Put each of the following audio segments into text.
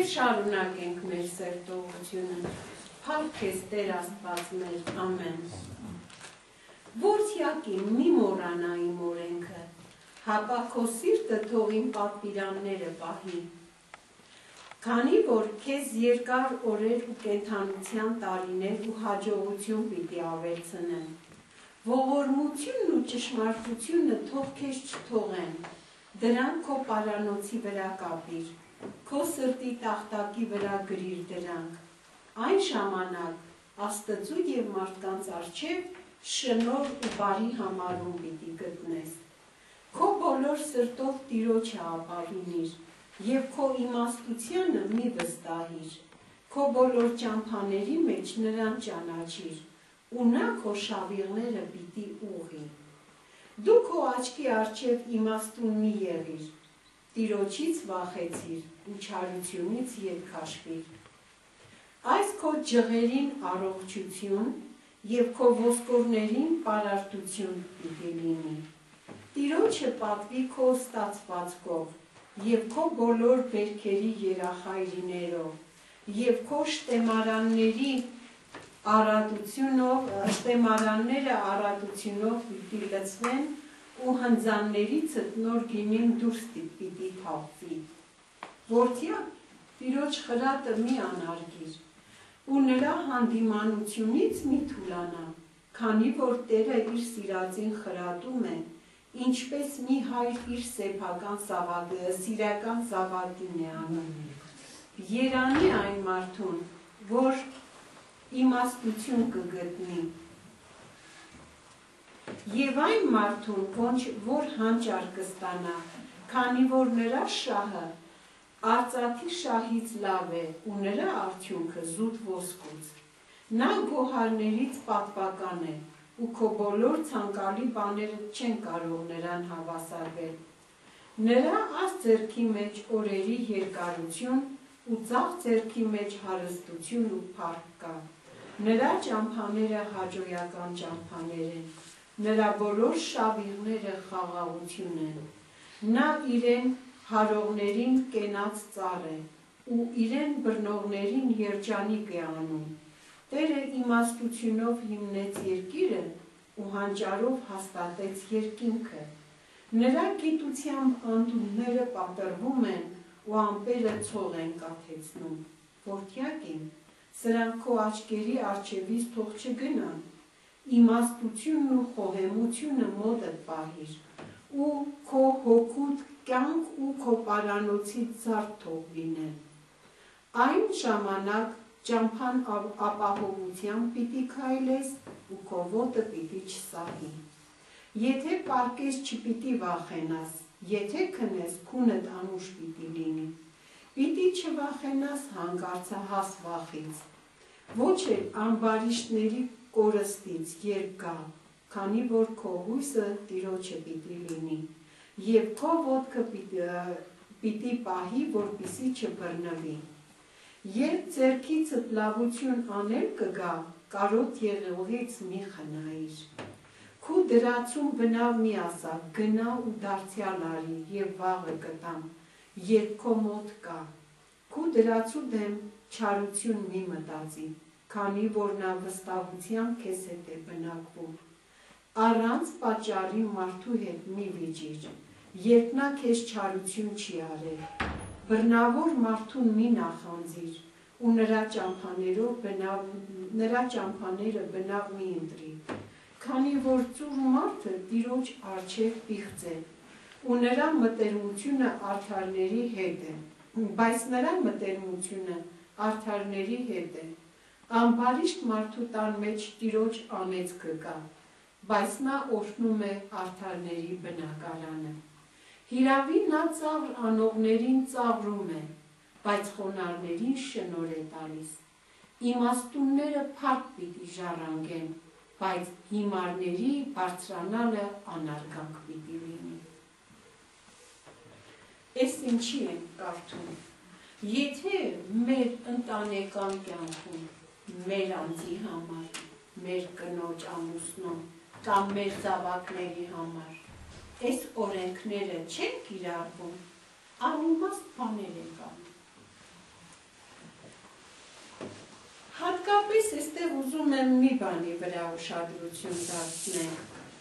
Եվ շարունակենք մեր սերտողությունը, փառք ես Տեր Աստված մեր, ամեն։ Որդյակին մի մոռանա իմ օրենքը, հապա քո սիրտը թող իմ պատվիրանները պահի։ Քանի որ քեզ երկար օրեր ու կենդանության տարիներ ու հաջողություն պիտի ավելցնեն, ողորմությունն ու ճշմարտությունը թող քեզ չթողեն, դրանք քո պարանոցի վրա կապիր, քո սրտի տախտակի վրա գրիր դրանք, այն ժամանակ Աստծու և մարդկանց առջև շնորհ ու բարի համարում պիտի գտնես, քո բոլոր սրտով Տիրոջը ապավինիր և քո իմաստությանը մի վստահիր, քո բոլոր ճամփաների մեջ նրան ճանաչիր, ու նա քո շավիղները պիտի ուղղի։ Դու քո աչքի առջև իմաստուն մի եղիր, Տիրոջից վախեցիր ու չարությունից ետ քաշվիր։ Այս քո ջղերին առողջություն և քո ոսկորներին պարարտություն պիտի լինի։ Տիրոջը պատվի քո ստացվածքով և քո բոլոր բերքերի երախայրիներով և քո շտեմարանները առատությունով պիտի լցվեն ու հնձաններիցդ նոր գինին դուրս պիտի թափվի։ Որդյակ, Տիրոջ խրատը մի անարգիր ու նրա հանդիմանությունից մի թուլանա, քանի որ Տերը իր սիրածին խրատում է, ինչպես մի հայր իր սիրական զավակին է անում։ Երանի այն մարդուն, որ իմաստություն կգտնի, և այն մարդուն, որ հանճար կստանա, քանի որ նրա շահը արծաթի շահից լավ է ու նրա արդյունքը զուտ ոսկուց։ Նա գոհարներից պատվական է ու քո բոլոր ցանկալի բաները չեն կարող նրան հավասարվել։ Նրա աջ ձեռքի մեջ օրերի երկարություն ու ձախ ձեռքի մեջ հարստություն ու փառք կա։ Նրա ճամփաները հաջողական ճամփաներ են, նրա բոլոր շավիղները խաղաղություն են։ Նա իրեն հարողներին կենաց ծառ է ու իրեն բռնողներին երջանիկ է անում։ Տերը իմաստությունով հիմնեց երկիրը ու հանճարով հաստատեց երկինքը։ Նրա գիտությամբ անդունդները պատրվում են ու ամպերը ցող են կաթեցնում։ Որդյակին, սրանք քո աչքերի առջևից թող չգնան, իմաստությունն ու խոհեմությունը մոտդ պահիր, ու քո հոգուդ կյանք ու քո պարանոցի զարդ թող լինեն։ Այն ժամանակ ճամփան ապահովությամբ պիտի քայլես ու քո ոտը պիտի չսահի։ Եթե պառկես չպիտի վախենաս, եթե քնես քունդ անուշ պիտի լինի։ Պիտի չվախենաս հանկարծահաս վախից, ոչ էլ ամբարիշտների կորստից երբ գա, քանի որ քո հույսը Տիրոջը պիտի լինի, և քո ոտքը պիտի պահի, որպեսզի չբռնվի։ Երբ ձեռքիցդ լավություն անել կգա, կարոտ եղողից մի խնայիր։ Քու դրացում բնավ մի ասա, գնա ու դարձյալ արի և վաղը կտամ, երբ քո մոտ կա։ Քու դրացու դեմ չարություն մի մտածի, քանի որ նա վստահությամբ քեզ հետ է բնակվում։ Առանց պատճառի մարդու հետ մի վիճիր, երբ նա քեզ չարություն չի արել։ Բռնավոր մարդուն մի նախանձիր ու նրա ճամփաները բնավ մի ընտրի, քանի որ ծուռ մարդը Տիրոջ առջև պիղծ է, ու նրա մտերմությունը արդարների հետ է, բայց նրա մտերմությունը արդարների հետ է։ Ամբարիշտ մարդու տան մեջ Տիրոջ անեծքը կա, բայց նա օրհնում է արդարների բնակարանը։ Հիրավի նա ծաղր անողներին ծաղրում է, բայց խոնարհներին շնորհ է տալիս։ Իմաստունները փառք պիտի ժառանգեն, բայց հիմարների բարձրանալը անարգանք պիտի լինի։ Էս ինչի ենք կարդում։ Եթե մեր ընտանեկան կյանքում, մեր անձի համար, մեր կնոջ ամուսնու կամ մեր զավակների համար այս օրենքները չեն կիրառվում, անիմաստ բաներ են անում։ Հատկապես այստեղ ուզում եմ մի բանի վրա ուշադրություն դարձնել։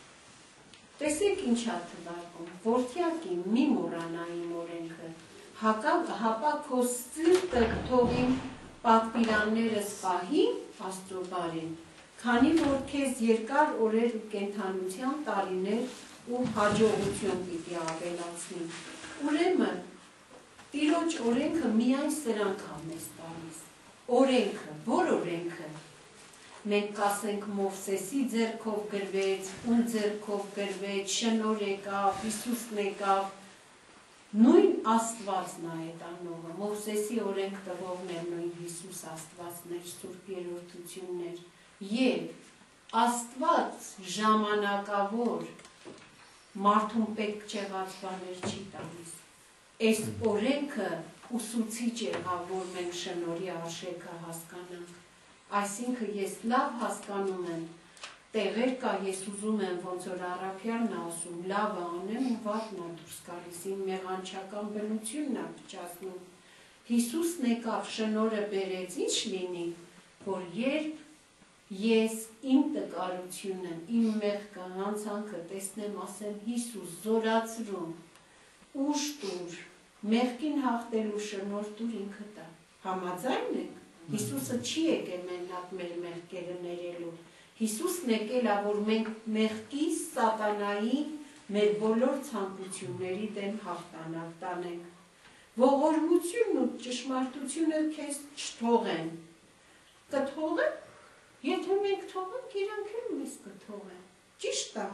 Տեսեք ինչ է թվարկում, որդյակի մի մոռանա իմ օրենքը, հապա քո սիրտը թողի պատվիրաններս պահի Աստծո բարին, քանի որ քեզ երկար օրեր ու կենդանության տարիներ ու հաջողություն պիտի ավելացնի։ Ուրեմն Տիրոջ օրենքը միայն սրանք է մեզ տալիս։ Օրենքը, որ օրենքը։ Մենք կասենք Մովսեսի ձեռքով գրվեց, ում ձեռքով գրվեց, շնորհ եկավ, Հիսուսն եկավ։ Նույն Աստվածն է այդ անողը, Մովսեսի օրենք տվողն է նույն Հիսուս Աստվածն էր, Սուրբ Երրորդություններ։ Եվ Աստված ժամանակավոր մարդուն պետք չեղած բաներ չի տալիս։ Այս օրենքը ուսուցիչ եղավ, որ մենք շնորհի արժեքը հասկանանք։ Այսինքն ես լավ հասկանում եմ, տեղեր կա, ես ուզում եմ, ոնց որ Առաքյալն է ասում, լավը անեմ ու վատն է դուրս գալիս, իմ մեղանչական բնությունն է փչացնում։ Հիսուսն եկավ, շնորհը բերեց, ինչ լինի, որ երբ ես իմ տկարությունը, իմ մեղքը, հանցանքը տեսնեմ, ասեմ Հիսուս զորացրում, ուժ տուր, մեղքին հաղթելու շնորհ տուր ինքը տա։ Համաձայն եք։ Հիսուսը չի եկել մենակ մեր մեղքերը ներելու։ Հիսուսն եկել է, որ մենք մեղքի, սատանայի, մեր բոլոր ցանկությունների դեմ հաղթանակ տանենք։ Ողորմությունն ու ճշմարտությունը քեզ չթողեն։ Կթողեն։ Եթե մենք թողենք, իրանք էլ մեզ կթողեն։ Ճիշտ է։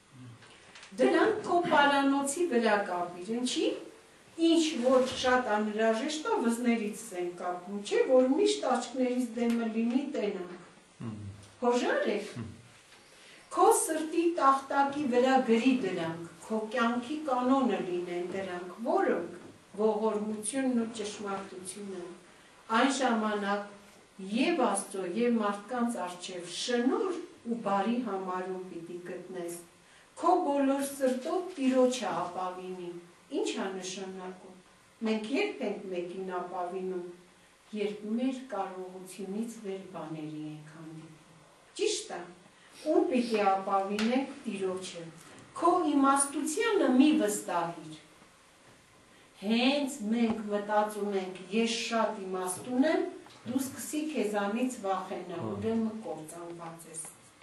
Դրանք քո պարանոցի վրա կապիր, ինչի՞։ Ինչ որ շատ անհրաժեշտ է, վզներից են կապում, չէ, որ միշտ աչքներից դեմը լինի տենանք։ Հոժար եք։ Քո սրտի տախտակի վրա գրի դրանք, քո կյանքի կանոնը լինեն դրանք, որոնք ողորմությունն ու ճշմարտությունը։ Այն ժամանակ եւ Աստծո եւ մարդկանց առջև շնորհ ու բարի համարում պիտի գտնես։ Քո բոլոր սրտով Տիրոջը ապավինի։ Ինչ է նշանակում։ Մենք երբ ենք մեկին ապավինում, երբ մեր կարողությունից վեր բաների ենք հանդիպում։ Ճիշտ է։ Ում պիտի ապավինենք Տիրոջը։ Քո իմաստությանը մի վստահիր։ Հենց մենք մտածում ենք, ես շատ իմաստուն եմ, դու սկսի քեզանից վախենալ, ուրեմն կործանված ես։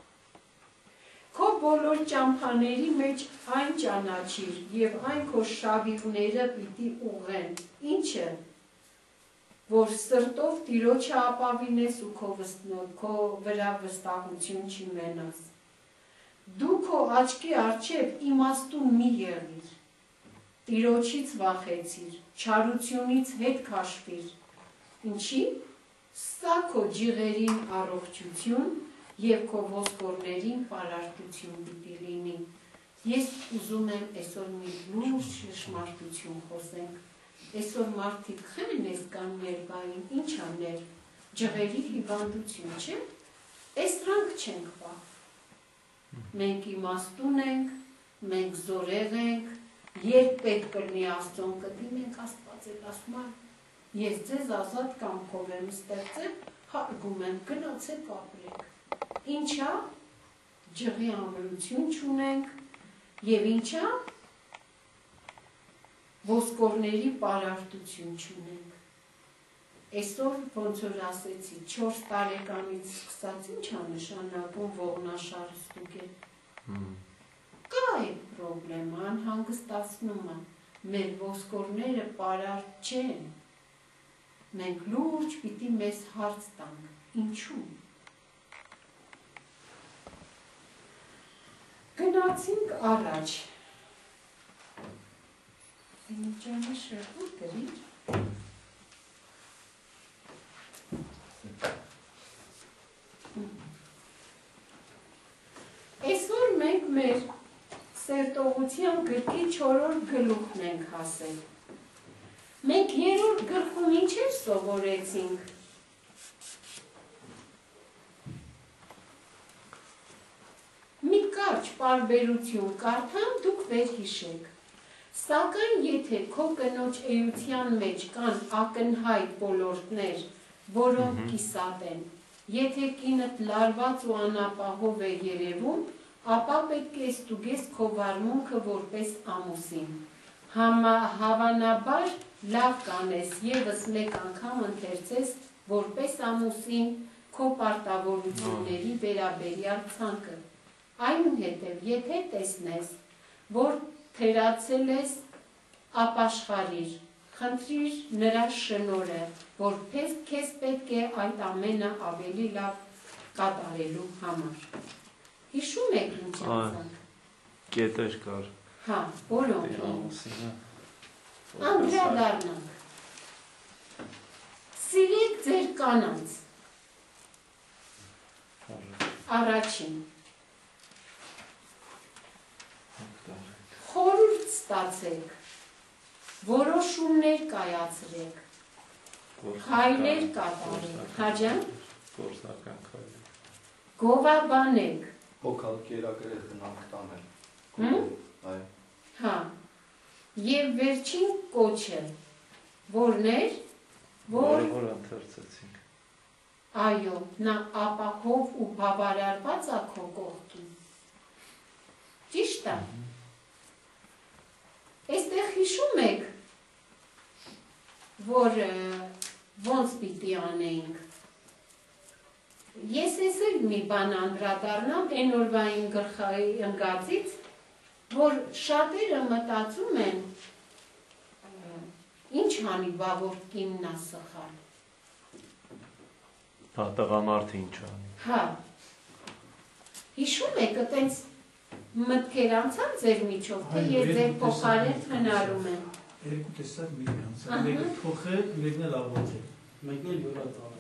Քո բոլոր ճամփաների մեջ այն ճանաչիր եւ այն քո շավիղները պիտի ուղղեն, ինչը որ սրտով Տիրոջը ապավինես ու քո վրա վստահություն չունենաս։ Դու քո աչքի առջև իմաստուն մի եղիր, Տիրոջից վախեցիր, չարությունից հետ քաշվիր։ Ինչի՞։ Սա քո ջիղերին առողջություն եւ քո ոսկորներին պարարտություն պիտի լինի։ Ես ուզում եմ այսօր մի լուրջ ճշմարտություն խոսենք։ Այսօր մարդիկ խեն ես կան ներկային, ինչ աներ, ջղերի հիվանդություն, չէ՞։ Այս դրանք չենք պահ։ Մենք իմաստուն ենք, մենք զորեղ ենք, երբ պետք կլինի Աստծուն կդիմենք, Աստված էլ ասում է, ես ձեզ ազատ կամքով եմ ստեղծել, հարգում եմ, գնացեք ապրեք։ Ինչա, ջղի ամրություն չունենք, և ինչա, ոսկորների պարարտություն չունենք։ Այսօր, ոնց որ ասեցի, 4 տարեկանից սկսած ինչ է նշանակում ողնաշարը ստուգել։ Կա այդ պրոբլեմը, անհանգստացնում է, մեր ոսկորները պարարտ չեն։ Մենք լուրջ պիտի մեզ հարց տանք, ինչու։ Գնացինք առաջ։ Ինջանը շրխուր գրիր։ Այսօր մենք մեր սերտողության գրքի 4-րդ գլուխն ենք հասել։ Մենք 3-րդ գլխում ինչ էր սովորեցինք։ Մի կարճ պարբերություն կարդամ, դուք վերհիշեք։ Սակայն եթե քո կնոջ էության մեջ կան ակնհայտ ոլորտներ, որոնք կիսատ են, Եթե կինդ լարված ու անապահով է երևում, ապա պետք է ստուգես քո վարմունքը որպես ամուսին։ Հավանաբար լավ կանես ևս մեկ անգամ ընթերցես որպես ամուսին քո պարտավորությունների վերաբերյալ ցանկը։ Այնուհետև, եթե տեսնես, որ թերացել ես, ապաշխարիր, խնդրիր նրա շնորհը, որ քեզ պետք է այդ ամենը ավելի լավ կատարելու համար։ Հիշում եք ինչ ասանք։ Կետեր կար։ Հա, որոնք են։ Անդրադառնանք։ Սիրեք ձեր կանանց։ Առաջին։ Խորհուրդ ստացեք, որոշումներ կայացրեք, քայլեր կատարեք, հաջան, գովաբանեք, հոգալ կերակրել գնանք տանել։ Հա, և վերջին կոչը, որն էր, որ ընթերցեցինք։ Այո, նա ապահով ու բավարարված է քո կողքին։ Ճիշտ է։ Այստեղ հիշում եք, որ ոնց պիտի անեինք։ Ես ես էլ մի բան անդրադառնամ այն օրվա իմ գլխի ընկածից, որ շատերը մտածում են, ինչ անի բա որ կինն է սխալ։ Հա, տղամարդը ինչ անի։ Հա։ Հիշում եք, այտենց մտքեր անցան ձեր միջով, թե ես ձեր փոխարեն հնարում եմ։ Երկու տեսակ մի անցան, մեկը փոխել, մեկն էլ աղոթել, մեկն էլ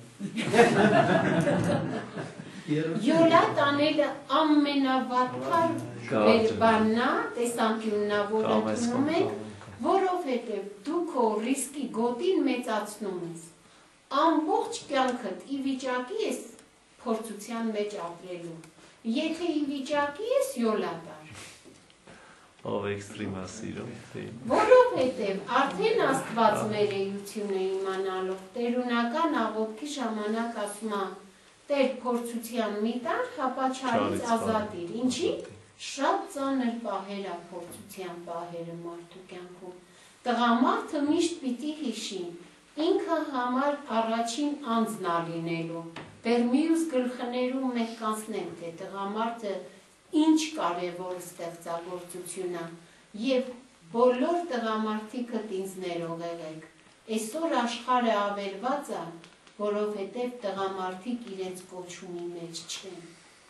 յոլա տանել։ Յոլա տանելը ամենավատար բանն է, տեսանկյունն է, որ ընդունում եք, որովհետև դու քո ռիսկի գոտին մեծացնում ես։ Ամբողջ կյանքդ ի վիճակի ես փորձության մեջ ապրելու։ Եթե ի վիճակի ես յոլա տար։ Ով էքստրիմ է սիրում։ Որովհետև արդեն Աստված մեր էությունը իմանալով տերունական աղոթքի ժամանակ ասում է. Տեր փորձության մի տար, հապա չարից ազատիր։ Ինչի՞։ Շատ ծանր պահեր է փորձության պահերը մարդու կյանքում։ Տղամարդը միշտ պիտի հիշի, ինքը համար առաջին անձն է լինելու։ Դեռ մյուս գլխներում մենք կանցնենք, թե տղամարդը ինչ կարևոր ստեղծագործություն է, և բոլոր տղամարդիկդ ինձ ներողել եք։ Այսօր աշխարհը ավերված է, որովհետև տղամարդիկ իրենց կոչումի մեջ չեն։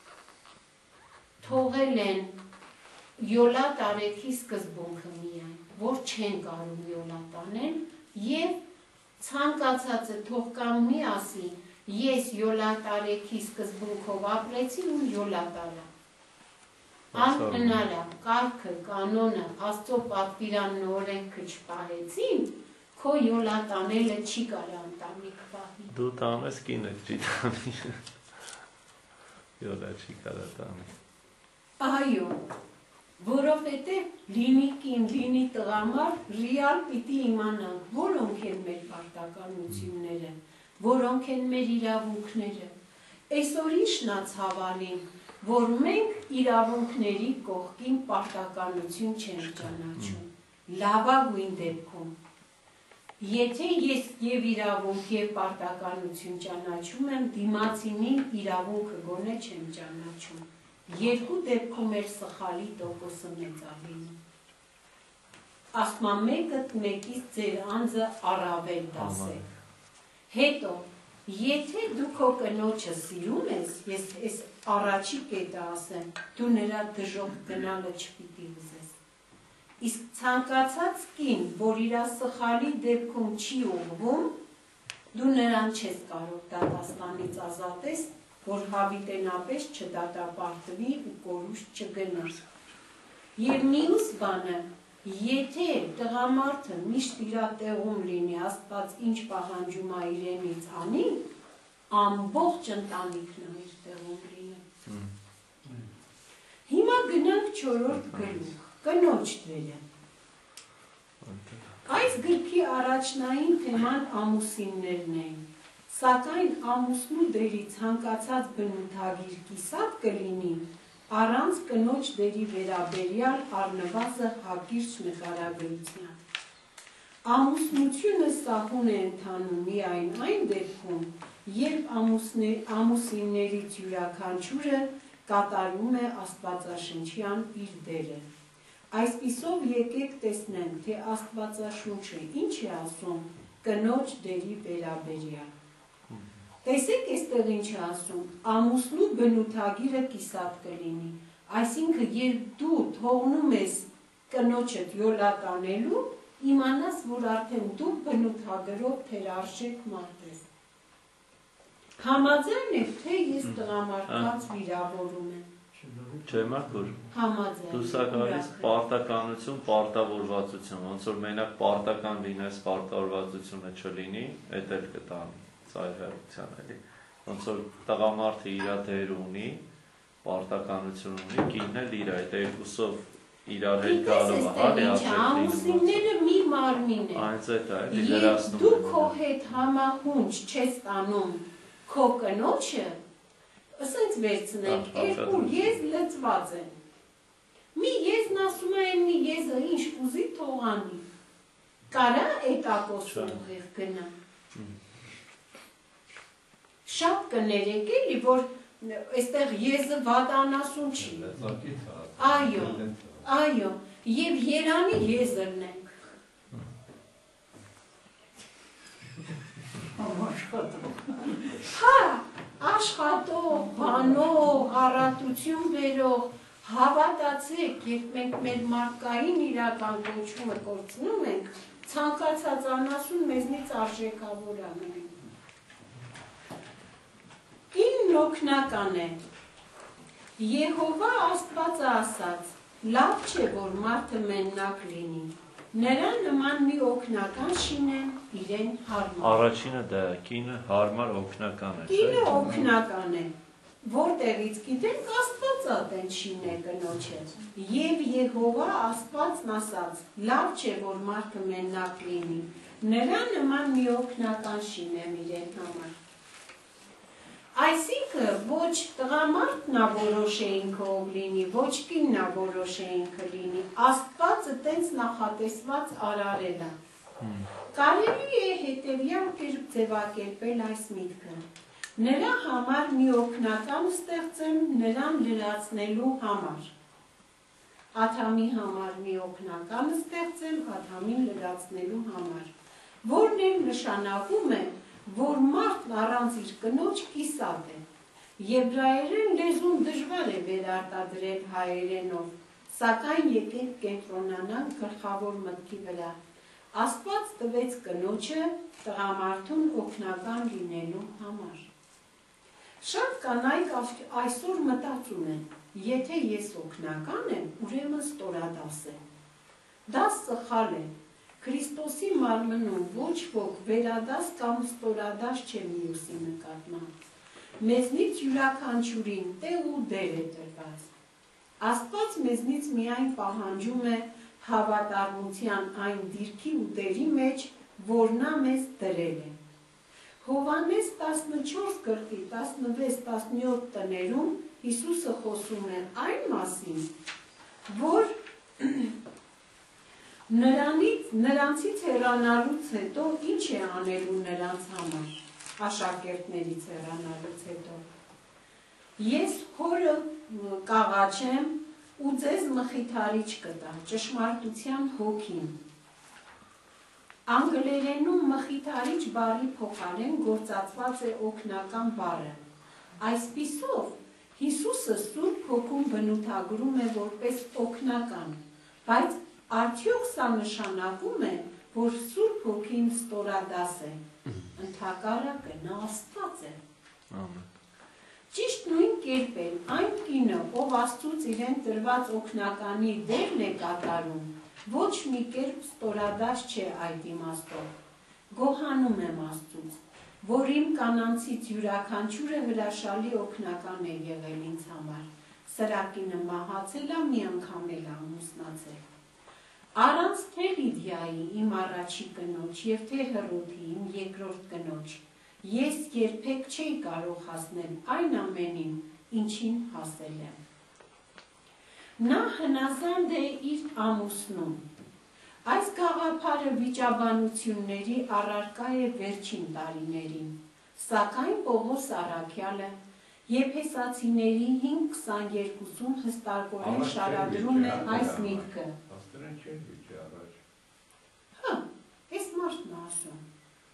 Թողել են յոլա տարեքի սկզբունքը միայն, որ չեն կարող յոլա տանել, և ցանկացածը թող կամ մի ասի, ես յոլա տարեքի սկզբունքով ապրեցի ու յոլա տարա։ Անհնար է, կարգը, կանոնը, Աստծո պատվիրանն ու օրենքը չպահեցին, քո յոլա տանելը չի կարա ընտանիք պահի։ Դու տանես կինդ չի տանի։ Յոլա չի կարա տանի։ Այո, որովհետև լինի կին, լինի տղամարդ, ռիալ պիտի իմանանք, որոնք են մեր պարտականությունները, որոնք են մեր իրավունքները։ Այսօր իշն է ցավալին, որ մենք իրավունքների կողքին պարտականություն չենք ճանաչում, լավագույն դեպքում։ Եթե ես և իրավունք և պարտականություն ճանաչում եմ, դիմացինին իրավունքը գոնե չեմ ճանաչում։ Երկու դեպքում էր սխալի տոկոսը մեծավինում։ Ասմա մեկըտ մեկից ձեր անձը առավել դասեք։ Հետո, եթե դու քո կնոջը սիրում ես, ես այս առաջի կետը ասեմ, դու նրա դժոխք գնալը չպիտի ուզես։ Իսկ ցանկացած կին, որ իրա սխալի դեպքում չի ուղղվում, դու նրան չես կարող դատաստանից ազատես, որ հավիտենապես չդատապարտվի ու կորուստ չգնա։ Եվ մյուս բանը, եթե տղամարդը միշտ իրա տեղում լինի, Աստված ինչ պահանջում է իրենից անի, ամբողջ ընտանիքն է իր տեղում լինի։ Հիմա գնանք 4-րդ գլուխ, կնոջ դերը։ Այս գրքի առաջնային թեման ամուսիններն էին։ Սակայն ամուսնու դերի ցանկացած բնութագիր կիսատ կլինի, առանց կնոջ դերի վերաբերյալ առնվազն հակիրճ նկարագրության։ Ամուսնությունը սահուն է ընթանում միայն այն դեպքում, երբ ամուսիններից յուրաքանչյուրը կատարում է աստվածաշնչյան իր դերը։ Այսպիսով եկեք տեսնենք, թե Աստվածաշունչը ինչ է ասում կնոջ դերի վերաբերյալ։ Տեսեք այստեղ ինչ է ասում, ամուսնու բնութագիրը կիսատ կլինի, այսինքն երբ դու թողնում ես կնոջդ յոլա տանելու, իմանաս, որ արդեն դու բնութագրով թերարժեք մարդ ես։ Համաձայն եք, թե ես տղամարդկանց վիրավորում եմ։ Չէ, Մարգուր։ Համաձայն։ Դու սա գալիս պարտականություն, պարտավորվածություն, ոնց որ մենակ պարտական լինես, պարտավորվածությունը չլինի, էդ էլ կտանի, ծայրահեղության էլի։ Ոնց որ տղամարդը իր դեր ունի, պարտականություն ունի, կինն էլ իր այդ երկուսով իրար հետ գալու է, ամուսինները մի մարմին են։ Այնց էդ է, էլի Եվ լրացնում դու քո հետ համահունչ չես տանում քո կնոջը, ասենց վերցնենք, երկու եզ լծված են։ Մի եզն ասում է, մի եզը ինչ կուզի թողանի։ Կարա էտակոս ուղիղ գնա։ Շատ կներեք էլի, որ այստեղ եզը վատանասուն չի։ Այո, այո, և երանի եզրն ենք։ Հա, աշխատող, բանող, առատություն բերող, հավատացեք, երբ մենք մեր մարդկային իրական կոչումը կորցնում ենք, ցանկացած անասուն մեզնից արժեքավոր է մնում։ Կինն օգնական է։ Եհովա Աստվածը ասաց. լավ չէ, որ մարդը մենակ լինի։ Նրա նման մի օգնական շինեն իրեն հարմար։ Առաջինը դա է, կինը հարմար օգնական է։ Կինը օգնական է, որտեղից գիտենք Աստվածատ են շինել կնոջը։ Եվ Եհովա Աստվածն ասաց. լավ չէ, որ մարդը մենակ լինի։ Նրա նման մի օգնական շինեմ իրեն համար։ Այսինքն ոչ տղամարդն է որոշեինք ով լինի, ոչ կինն է որոշեինքը լինի, Աստվածը տենց նախատեսված արարել է։ Կարելի է հետևյալ կերպ ձևակերպել այս միտքը։ Նրա համար մի օգնական ստեղծեմ նրան լրացնելու համար։ Ադամի համար մի օգնական ստեղծեմ Ադամին լրացնելու համար, որն էլ նշանակում է, որ մարդն առանց իր կնոջ կիսատ է։ Եբրայերեն լեզուն դժվար է վերարտադրել հայերենով, սակայն եկենք կենտրոնանանք գլխավոր մտքի վրա։ Աստված տվեց կնոջը տղամարդուն օգնական լինելու համար։ Շատ կանայք այսօր մտածում են, եթե ես օգնական եմ, ուրեմն ստորադաս եմ։ Դա սխալ է։ Քրիստոսի մարմնում ոչ ոք վերադաս կամ ստորադաս չէ մյուսի նկատմամբ։ Մեզնից յուրաքանչյուրին տեղ ու դեր է տրված։ Աստված մեզնից միայն պահանջում է հավատարմության այն դիրքի ու դերի մեջ, որ նա մեզ դրել է։ Հովհաննես 14:16-17 տներում Հիսուսը խոսում է այն մասին, որ նրանցից հեռանալուց հետո ինչ է անելու նրանց համար, աշակերտներից հեռանալուց հետո։ Ես հորը կաղաչեմ ու ձեզ մխիթարիչ կտա, ճշմարտության հոգին։ Անգլերենում մխիթարիչ բառի փոխարեն գործածված է օգնական բառը։ Այսպիսով Հիսուսը Սուրբ Հոգուն բնութագրում է որպես օգնական, բայց արդյոք սա նշանակում է, որ Սուրբ Հոգին ստորադաս է, ընդհակառակը նա Աստված է։ Ճիշտ նույն կերպ էլ այն կինը, ով Աստծուց իրեն տրված օգնականի դերն է կատարում, ոչ մի կերպ ստորադաս չէ այդ իմաստով։ Գոհանում եմ Աստծուց, որ իմ կանանցից յուրաքանչյուրը հրաշալի օգնական է եղել ինձ համար։ Սրա կինը մահացել է, մի անգամ էլ ամուսնացել։ Առանց թե Լիդիայի իմ առաջի կնոջ և թե Հռոդի իմ երկրորդ կնոջ Ես երբեք չէի կարող հասնել այն ամենին, ինչին հասել եմ։ Նա հնազանդ է իր ամուսնուն։ Այս գաղափարը վիճաբանությունների առարկա է վերջին տարիներին, սակայն Պողոս Առաքյալը Եփեսացիների 5:22-ում հստակորեն շարադրում է այս միտքը։ Հա, այս մարդն ասում։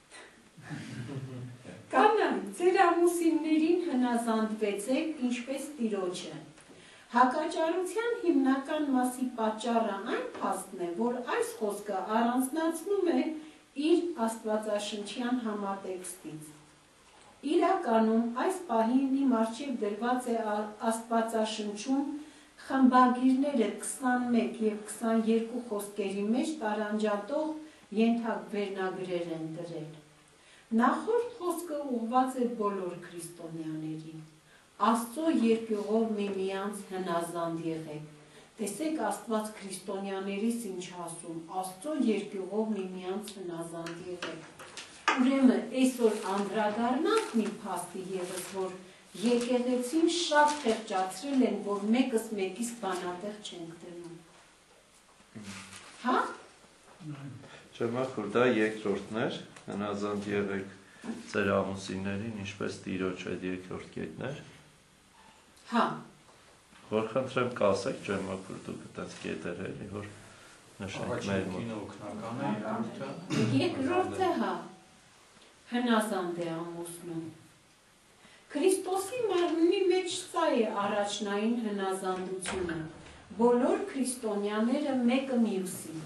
Կանայք, ձեր ամուսիններին հնազանդվեցեք, ինչպես Տիրոջը։ Հակաճարության հիմնական մասի պատճառը այն փաստն է, որ այս խոսքը առանձնացնում է իր աստվածաշնչյան համատեքստից։ Իրականում այս պահին իմ առջև դրված է աստվածաշնչում խմբագիրները 21 և 22 խոսքերի մեջ տարանջատող ենթակվերնագրեր են դրել։ Նախորդ խոսքը ուղղված է բոլոր քրիստոնյաներին։ Աստծո երկյուղով միմյանց հնազանդ եղեք։ Տեսեք Աստված քրիստոնյաներից ինչ ասում, Աստծո երկյուղով միմյանց հնազանդ եղեք։ Ուրեմն այսօր անդրադառնանք մի փաստի ևս, որ եկեղեցին շատ խեղճացրել են, որ մեկս մեկից բանատեղ չենք դնում։ Հա? Ջեմախուր, դա երկրորդն էր, հնազանդ եղեք ձեր ամուսիններին, ինչպես Տիրոջ այդ երկրորդ կետն էր։ Հա։ Որ խնդրեմ կասեք, Ջեմախուր, դուք այդպես կետեր էլի, որ նշենք մեր մոտ։ Երկրորդը հա, հնազանդ է ամուսնում։ Քրիստոսի մարմնի մեջ սա է առաջնային հնազանդությունը, բոլոր քրիստոնյաները մեկը մյուսին։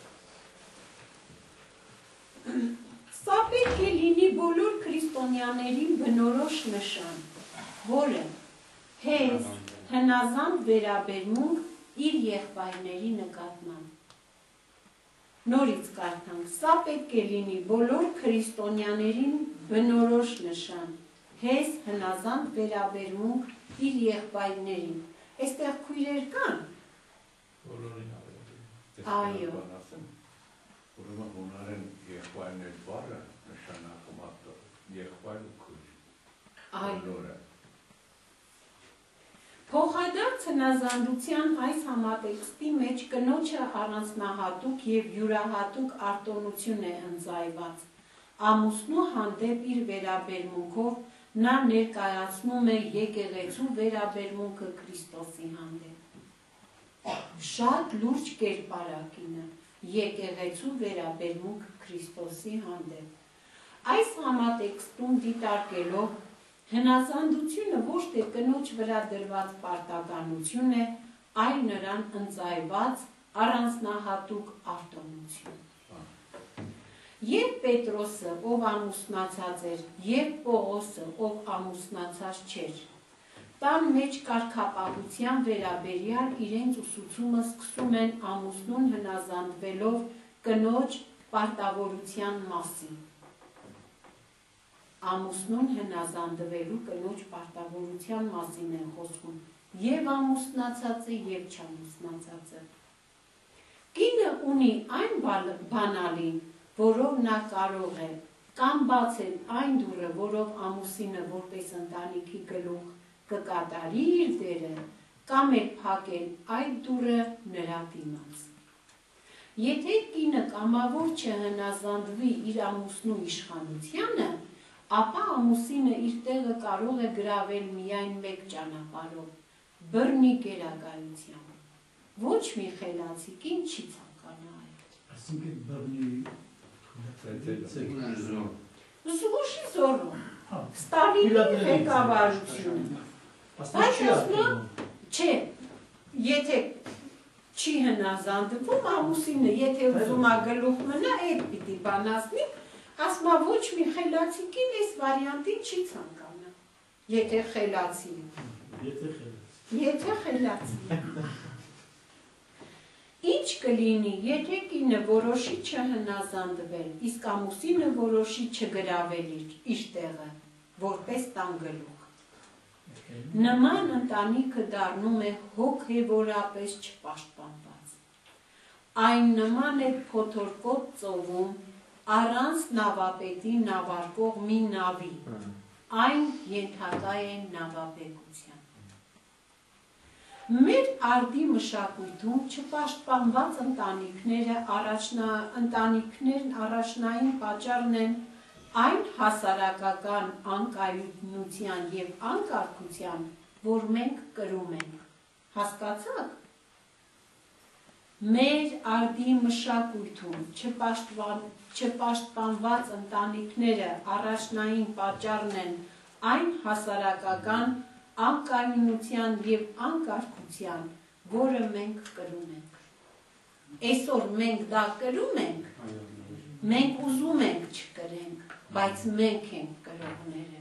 Սա պետք է լինի բոլոր քրիստոնյաներին բնորոշ նշան, որը հեզ հնազանդ վերաբերմունք իր եղբայրների նկատմամբ։ Նորից կարդանք, սա պետք է լինի բոլոր քրիստոնյաներին բնորոշ նշան, հեզ հնազանդ վերաբերմունք իր եղբայրներին։ Այստեղ քույրեր կան։ Այո։ Ուրեմն հունարեն եղբայրներ բառը նշանակում է եղբայր ու քույր։ Այո։ Փոխադարձ հնազանդության այս համատեքստի մեջ կնոջը առանձնահատուկ և յուրահատուկ արտոնություն է ընձայված։ Ամուսնու հանդեպ իր վերաբերմունքով նա ներկայացնում է եկեղեցու վերաբերմունքը Քրիստոսի հանդեպ։ Շատ լուրջ կերպարակինը եկեղեցու վերաբերմունք Քրիստոսի հանդեպ։ Այս համատեքստում դիտարկելով հնազանդությունը ոչ թե կնոջ վրա դրված պարտականություն է, այլ նրան ընձայված առանձնահատուկ արտոնություն։ Եվ Պետրոսը, ով ամուսնացած էր, և Պողոսը, ով ամուսնացած չէր, տան մեջ կարգապահության վերաբերյալ իրենց ուսուցումը սկսում են ամուսնուն հնազանդվելով կնոջ պարտավորության մասին։ Ամուսնուն հնազանդվելու կնոջ պարտավորության մասին են խոսում և ամուսնացածը, և չամուսնացածը։ Կինը ունի այն բանալին, որով նա կարող է կամ բացել այն դուռը, որով ամուսինը որպես ընտանիքի գլուխ կկատարի իր դերը, կամ էլ փակել այդ դուռը նրա դիմաց։ Եթե կինը կամավոր չհնազանդվի իր ամուսնու իշխանությանը, ապա ամուսինը իր տեղը կարող է գրավել միայն մեկ ճանապարհով՝ բռնի գերակայությամբ։ Ոչ մի խելացի կին չի ցանկանա այդ։ Այսինքն բռնի Զուշի զորում, Ստալինի ղեկավարությունը։ Բայց ասում չէ, եթե չի հնազանդվում ամուսինը, եթե ուզում է գլուխ մնա, այդ պիտի բանացնի, ասում ոչ մի խելացի կին այս վարիանտին չի ցանկանա, եթե խելացի է։ Եթե խելացի։ Ինչ կլինի, եթե կինը որոշի չհնազանդվել, իսկ ամուսինը որոշի չգրավել իր տեղը, որպես տան գլուխ։ Նման ընտանիքը դառնում է հոգևորապես չպաշտպանված։ Այն նման է փոթորկոտ ծովում, առանց նավապետի նավարկող մի նավի, այն ենթակա է նավապետության։ Մեր արդի մշակույթում չպաշտպանված ընտանիքներն առաջնային պատճառն են այն հասարակական անկայունության և անկարգության, որ մենք կրում ենք։ Հասկացաք։ Մեր արդի մշակույթում չպաշտպանված ընտանիքները առաջնային պատճառն են այն հասարակական անկայունության և անկարգության, որը մենք կրում ենք։ Այսօր մենք դա կրում ենք, մենք ուզում ենք չկրենք, բայց մենք ենք կրողները։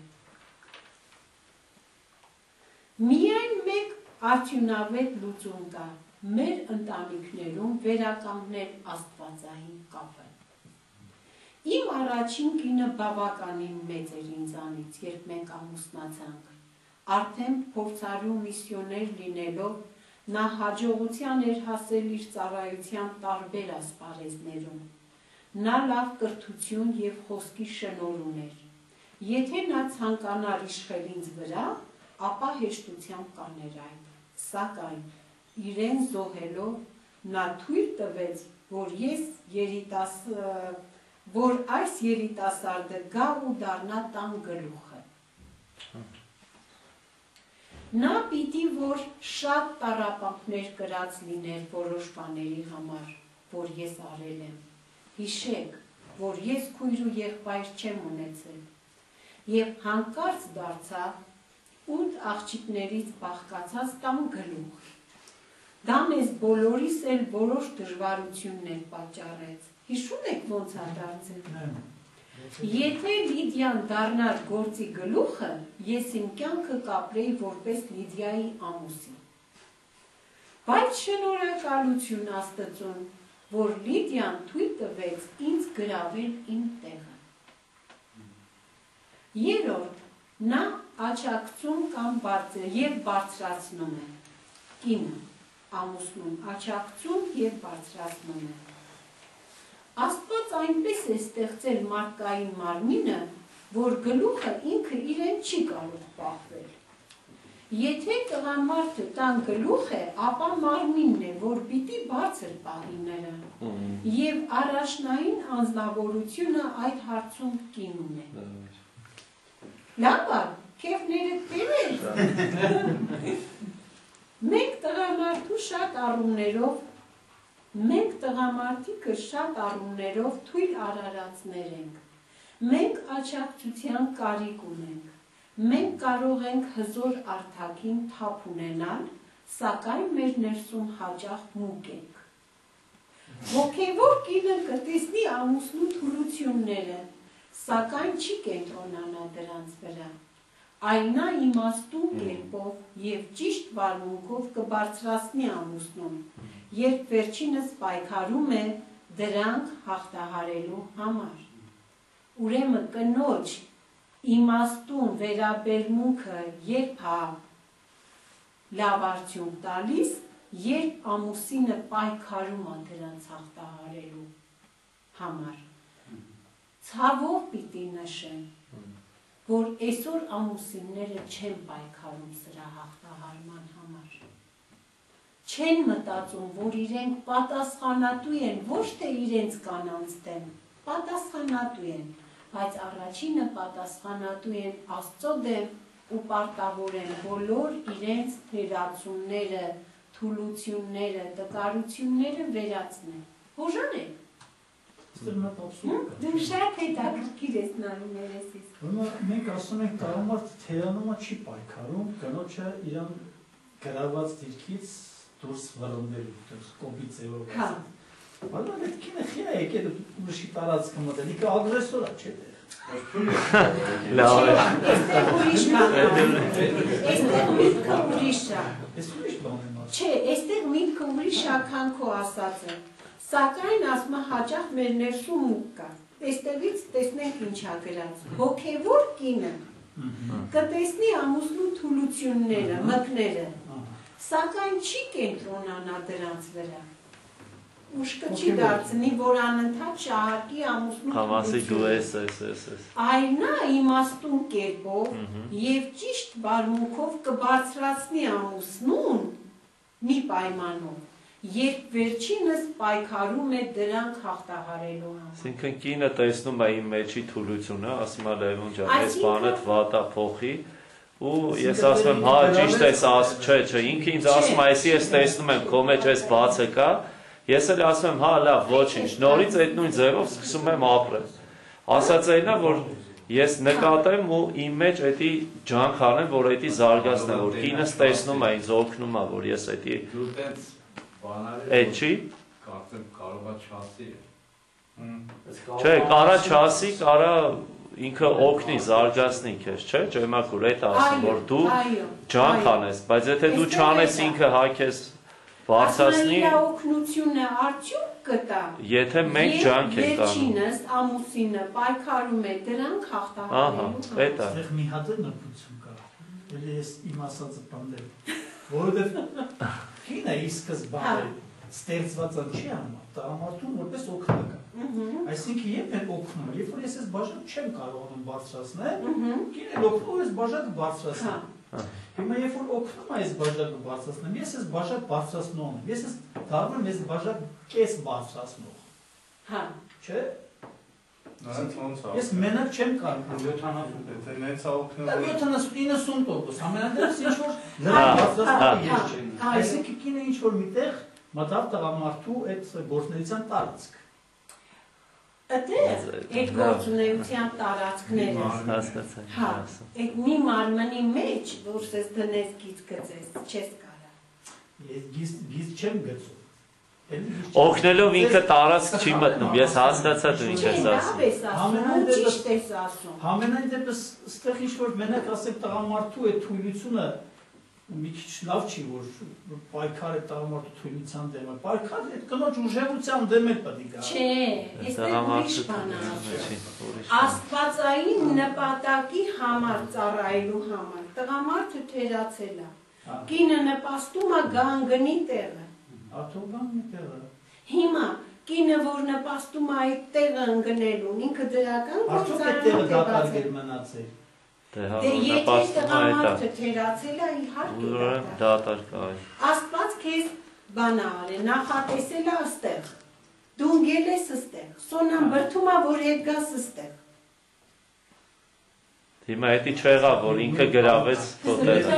Միայն մեկ արդյունավետ լուծում կա մեր ընտանիքներում վերականգնել աստվածային կապը։ Իմ առաջին կինը բավականին մեծ էր ինձանից, երբ մենք ամուսնացանք։ Արդեն փորձարու միսիոներ լինելով, նա հաջողության էր հասել իր ծառայության տարբեր ասպարեզներում։ Նա լավ կրթություն և խոսքի շնորհ ուներ։ Եթե նա ցանկանար իշխել ինձ վրա, ապա հեշտությամբ կաներ այն։ Սակայն իրեն զոհելով, նա թույլ տվեց, որ այս երիտասարդը գա ու դառնա տան գլուխը։ Նա պիտի, որ շատ տառապանքներ կրած լիներ որոշ բաների համար, որ ես արել եմ։ Հիշեք, որ ես քույր ու եղբայր չեմ ունեցել, և հանկարծ դարձա 8 աղջիկներից բաղկացած տան գլուխ։ Դա մեզ բոլորիս էլ որոշ դժվարություններ պատճառեց։ Հիշում եք ոնց է դարձել։ Եթե Լիդիան դառնար գործի գլուխը, ես իմ կյանքը կապրեի որպես Լիդիայի ամուսին։ Բայց շնորհակալություն Աստծուն, որ Լիդիան թույլ տվեց ինձ գրավել իմ տեղը։ Երրորդ, նա աջակցում և բարձրացնում է։ Կինը, ամուսնուն աջակցում և բարձրացնում է։ Աստված այնպես է ստեղծել մարդկային մարմինը, որ գլուխը ինքը իրեն չի կարող պահվել։ Եթե տղամարդը տան գլուխ է, ապա մարմինն է, որ պիտի բարձր պահի նրան, և առաջնային անձնավորությունը այդ հարցում կինն է։ Լավ է, քեֆները տևեր։ Մենք տղամարդիկը շատ առումներով թույլ արարածներ ենք, մենք աջակցության կարիք ունենք, մենք կարող ենք հզոր արդակին թափ ունենալ, սակայն մեր ներսում հաճախ մուկ ենք։ Հոգևոր կինը կտեսնի ամուսնու թուլությունները, սակայն չի կենտրոնանա դրանց վրա։ Այնա իմաստուն կերպով և ճիշտ վարմունքով կբարձրացնի ամուսնուն, երբ վերջինս պայքարում է դրանք հաղթահարելու համար։ Ուրեմն կնոջ իմաստուն վերաբերմունքը երբ լավ արդյունք տալիս, երբ ամուսինը պայքարում է դրանց հաղթահարելու համար։ Ցավով պիտի նշեմ, որ այսօր ամուսինները չեն պայքարում սրա հաղթահարման համար։ Չեն մտածում, որ իրենք պատասխանատու են, ոչ թե իրենց կանանց դեմ, պատասխանատու են, բայց առաջինը պատասխանատու են Աստծո դեմ ու պարտավոր են բոլոր իրենց թերացումները, թուլությունները, տկարությունները վերացնել։ Հոժանեք։ Դու շատ հետաքրքիր ես նայում երեսից։ Մենք ասում ենք տղամարդը թերանումը չի պայքարում, կնոջը իրան գրաված դիրքից դուրս վռնդելու, կոպի ձևով։ Հա։ Բայց այդ կինը խիա եկել ուրիշի տարածքը մտել, ինքը ագրեսոր է, չէ՞։ Լավ է։ Այստեղ ուրիշ բան է։ Այստեղ միտքը ուրիշ է։ Ես ուրիշ բան եմ ասում։ Չէ, այստեղ միտքը ուրիշ է, քան քո ասածը։ Սակայն ասма հաճախ մեր ներսում մուկ կա։ Այստեղից տեսնենք ինչ է գրած։ Հոգևոր կինը կտեսնի ամուսնու թուլությունները, մկները, սակայն չի կենտրոնանա դրանց վրա։ ուշքը չի դարձնի, որ անընդհատ շահարկի ամուսնու Համասի դու ես։ այլ նա իմաստուն կերպով եւ ճիշտ բարմունքով կբարձրացնի ամուսնուն մի պայմանով, երբ վերջինս պայքարում է դրանք հաղթահարելու համար։ Այսինքն կինը տեսնում է իմ մեջի թուլությունը, ասում է Լևոն ջան, այս բանը վատա փոխի ու ես ասում եմ, հա, ճիշտ ես ասում, չէ, ինքը ինձ ասում է, այսի ես տեսնում եմ, քո մեջ այս բացը կա, ես էլ ասում եմ, հա, լավ, ոչինչ, նորից այդ նույն ձևով սկսում եմ ապրել։ Ասած այնն է, որ ես նկատեմ ու իմ մեջ էդի ջանք անեմ, որ էդի զարգացնեմ, որ կինս տեսնում է, ինձ օգնում է, որ ես էդի այդ չի։ Կարծեմ կարողա չասի։ Չէ, կարա չասի, կարա ինքը օգնի, զարգացնի քեզ, չէ՞, ջեմակուր այդ ասում, որ դու ջանք անես, բայց եթե դու չանես ինքը հա քեզ բարձրացնի, իր օգնությունը արդյունք կտա։ Եթե մենք ջանք ենք անում։ Վերջինս ամուսինը պայքարում է դրանք հաղթահարելու համար։ Էդ է։ Այդտեղ մի հատ էլ նպություն կա։ Էլի ես իմ ասածը բանդել։ Որովհետև կինը ի սկզբանե ստեղծվածը չի անում, տղամարդուն որպես օգնական։ Այսինքն երբ են օգնում, երբ որ ես այս բաժակը չեմ կարողանում բարձրացնել, կինը օգնում ես բաժակը բարձրացնել։ Հիմա երբ որ օգնում է այս բաժակը բարձրացնել, ես այս բաժակ բարձրացնում եմ, ես դառնում եմ այս բաժակ կես բարձրացնող։ Հա։ Չէ՞։ Ես մենակ չեմ կարող 70, եթե նենց է օգնում։ 70-90%, ամենատեղս ինչ որ լավ բարձրացնել ես չեմ։ Այսինքն կինը ինչ որ միտեղ մտավ տղամարդու այդ գործունեության տարածք։ Այդտեղ այդ գործունեության տարածքները։ Հա, այդ մի մարմնի մեջ, որ ես դնես գիծ գծես, չես կարա։ Ես գիծ չեմ գծում։ Օգնելով ինքը տարածք չի մտնում, ես հասկացա դու ինչ ես ասում։ Ճիշտ ես ասում։ Համենայն դեպս ստեղ ինչ որ մենակ ասեք տղամարդու այդ թույլությունը մի քիչ լավ չի, որ պայքար է տղամարդու թույլության դեմ է։ Պայքար այդ կնոջ ուժեղության դեմ է պետք է գա։ Չէ, այստեղ ուրիշ բան է ասում։ Աստվածային նպատակի համար ծառայելու համար տղամարդը թերացել է։ Կինը նպաստում է գանգնի տեղը։ Աթողան մի տեղը։ Հիմա կինը որ նպաստում է այդ տեղը ընկնելուն, ինքը դրական Արդյոք այդ տեղը դատարկել մնացել։ Դե եթե տղամարդը թերացել է, իհարկե դատարկ է։ Աստված քեզ բան է արել, նախատեսել է այստեղ։ Դու ընկել ես այստեղ։ Սոնան բրդում է, որ հետ գաս այստեղ։ Հիմա էդի չեղա, որ ինքը գրավեց ֆոտոյը։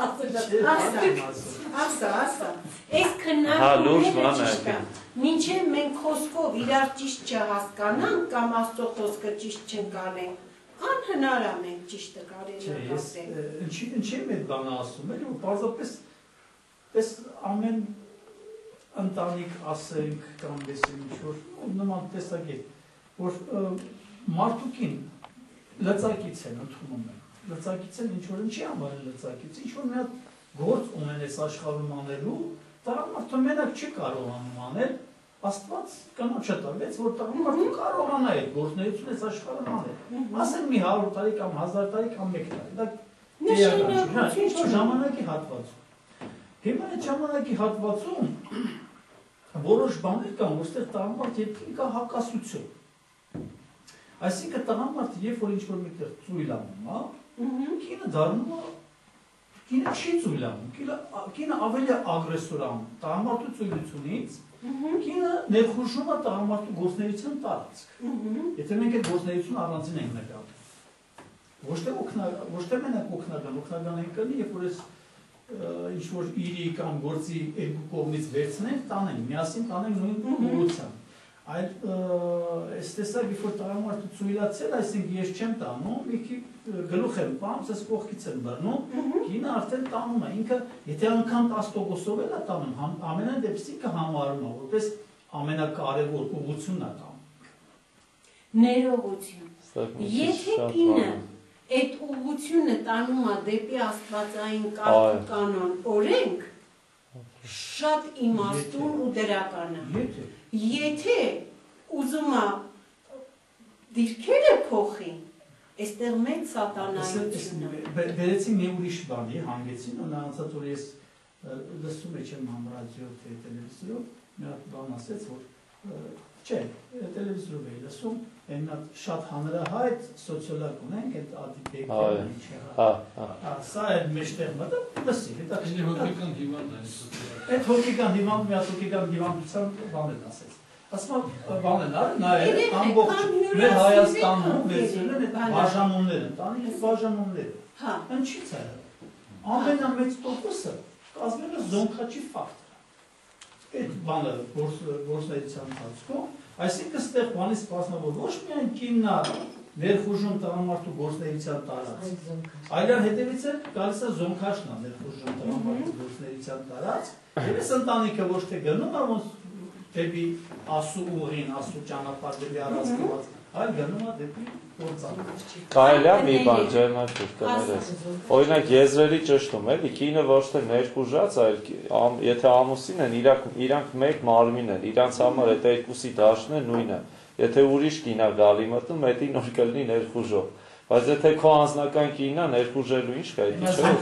Ասա։ Այս քննարկումները ճիշտ է։ Մինչև մենք խոսքով իրար ճիշտ չհասկանանք կամ Աստծո խոսքը ճիշտ չընկալենք, անհնար է մենք ճիշտը կարելի է հասնել։ Ինչի եմ այդ բանը ասում, էլի որ պարզապես պես ամեն ընտանիք ասենք կամ լսենք ինչ-որ նման տեսակետ, որ մարդուկին լծակից են ընդունում են, լծակից են ինչ-որ ինչի համար են լծակից, ինչ-որ մի հատ գործ ունեն այս աշխարհում անելու, տղամարդը մենակ չի կարողանում անել, Աստված կնոջը տվեց, որ տղամարդը կարողանա այդ գործունեությունը այս աշխարհում անել։ Ասեն մի 100 տարի կամ 1000 տարի կամ 1 տարի, դա ինչ-որ ժամանակի հատվածում։ Հիմա այդ ժամանակի հատվածում որոշ բաներ կան, որտեղ տղամարդը երբին կա հակասություն։ Այսինքն տղամարդը երբ որ ինչ-որ միտեղ ծույլ անում, կինը դառնում է, կինը չի ծույլ անում, կինը ավելի ագրեսոր անում, տղամարդու ծույլությունից կինը ներխուժում է տղամարդու գործունեության տարածք։ Եթե մենք այդ գործունեությունը առանձին ենք նկատում, ոչ թե մենակ օգնական ենք կրնի, երբ որ այս ինչ-որ իրի կամ գործի երկու կողմից վերցնենք, տանենք, միասին տանենք նույն ուղղությամբ։ Այլ այս տեսակ, երբ որ տղամարդը ծույլացել, այսինքն ես չեմ տանում, մի քիչ գլուխ եմ պահում, ես կողքից եմ բռնում, կինը արդեն տանում է, ինքը եթե անգամ 10%-ով էլ է տանում, ամենայն դեպս ինքը համարում է, որպես ամենակարևոր ուղղությունն է տանում։ Ներողություն։ Եթե կինը այդ ուղղությունը տանում է դեպի աստվածային կանոն օրենք, շատ իմաստուն ու դրական է։ Եթե ուզում է դիրքերը փոխի, այստեղ մեծ սատանայություն է։ Բերեցի մի ուրիշ բանի, հանգեցին ու նա անցած որ ես լսում եմ չեմ համ ռադիո թե տելևիզիով, մի հատ բան ասեց, որ չէ, տելևիզորով էի լսում, այն շատ հանրահայտ սոցիոլոգ ունենք, այդ Ադիբեկը ինչ եղավ։ Սա այդ մեջտեղ մտա, լսի, հոգեկան հիվանդ է։ այդ հոգեկան հիվանդ, մի հատ հոգեկան հիվանդության բան են ասեց։ Ասում բան են արել, նայել ամբողջ մեր Հայաստանում վերցրել են այդ բաժանումները, ընտանիքի բաժանումները։ Ինչի՞ց է։ Ամենամեծ տոկոսը կազմել է զոնքաչի ֆակտորը։ Այդ բանը գործունեության ընթացքում, այսինքն ստեղ բանի սպասում որ ոչ միայն կինն է ներխուժում տղամարդու գործունեության տարած, այլան հետևից է գալիս է զոնքաչն է ներխուժում տղամարդու գործունեության տարած, եւ այս ընտանիքը ոչ թե գնում է ոնց դեպի ասու ուղին, ասու ճանապարհ դեպի առանցքված, այլ գնում է դեպի գործառույթ։ Կարելի է մի բան ջերմացուց կներես։ Օրինակ եզրերի ճշտում էլի, կինը ոչ թե ներխուժած, այլ եթե ամուսին են, իրանք մեկ մարմին են, իրանց համար այդ երկուսի դաշտն է նույնը։ Եթե ուրիշ կին է գալի մտնում, դա նոր կլինի ներխուժով։ Բայց եթե քո անձնական կինն է ներխուժելու ինչ կա,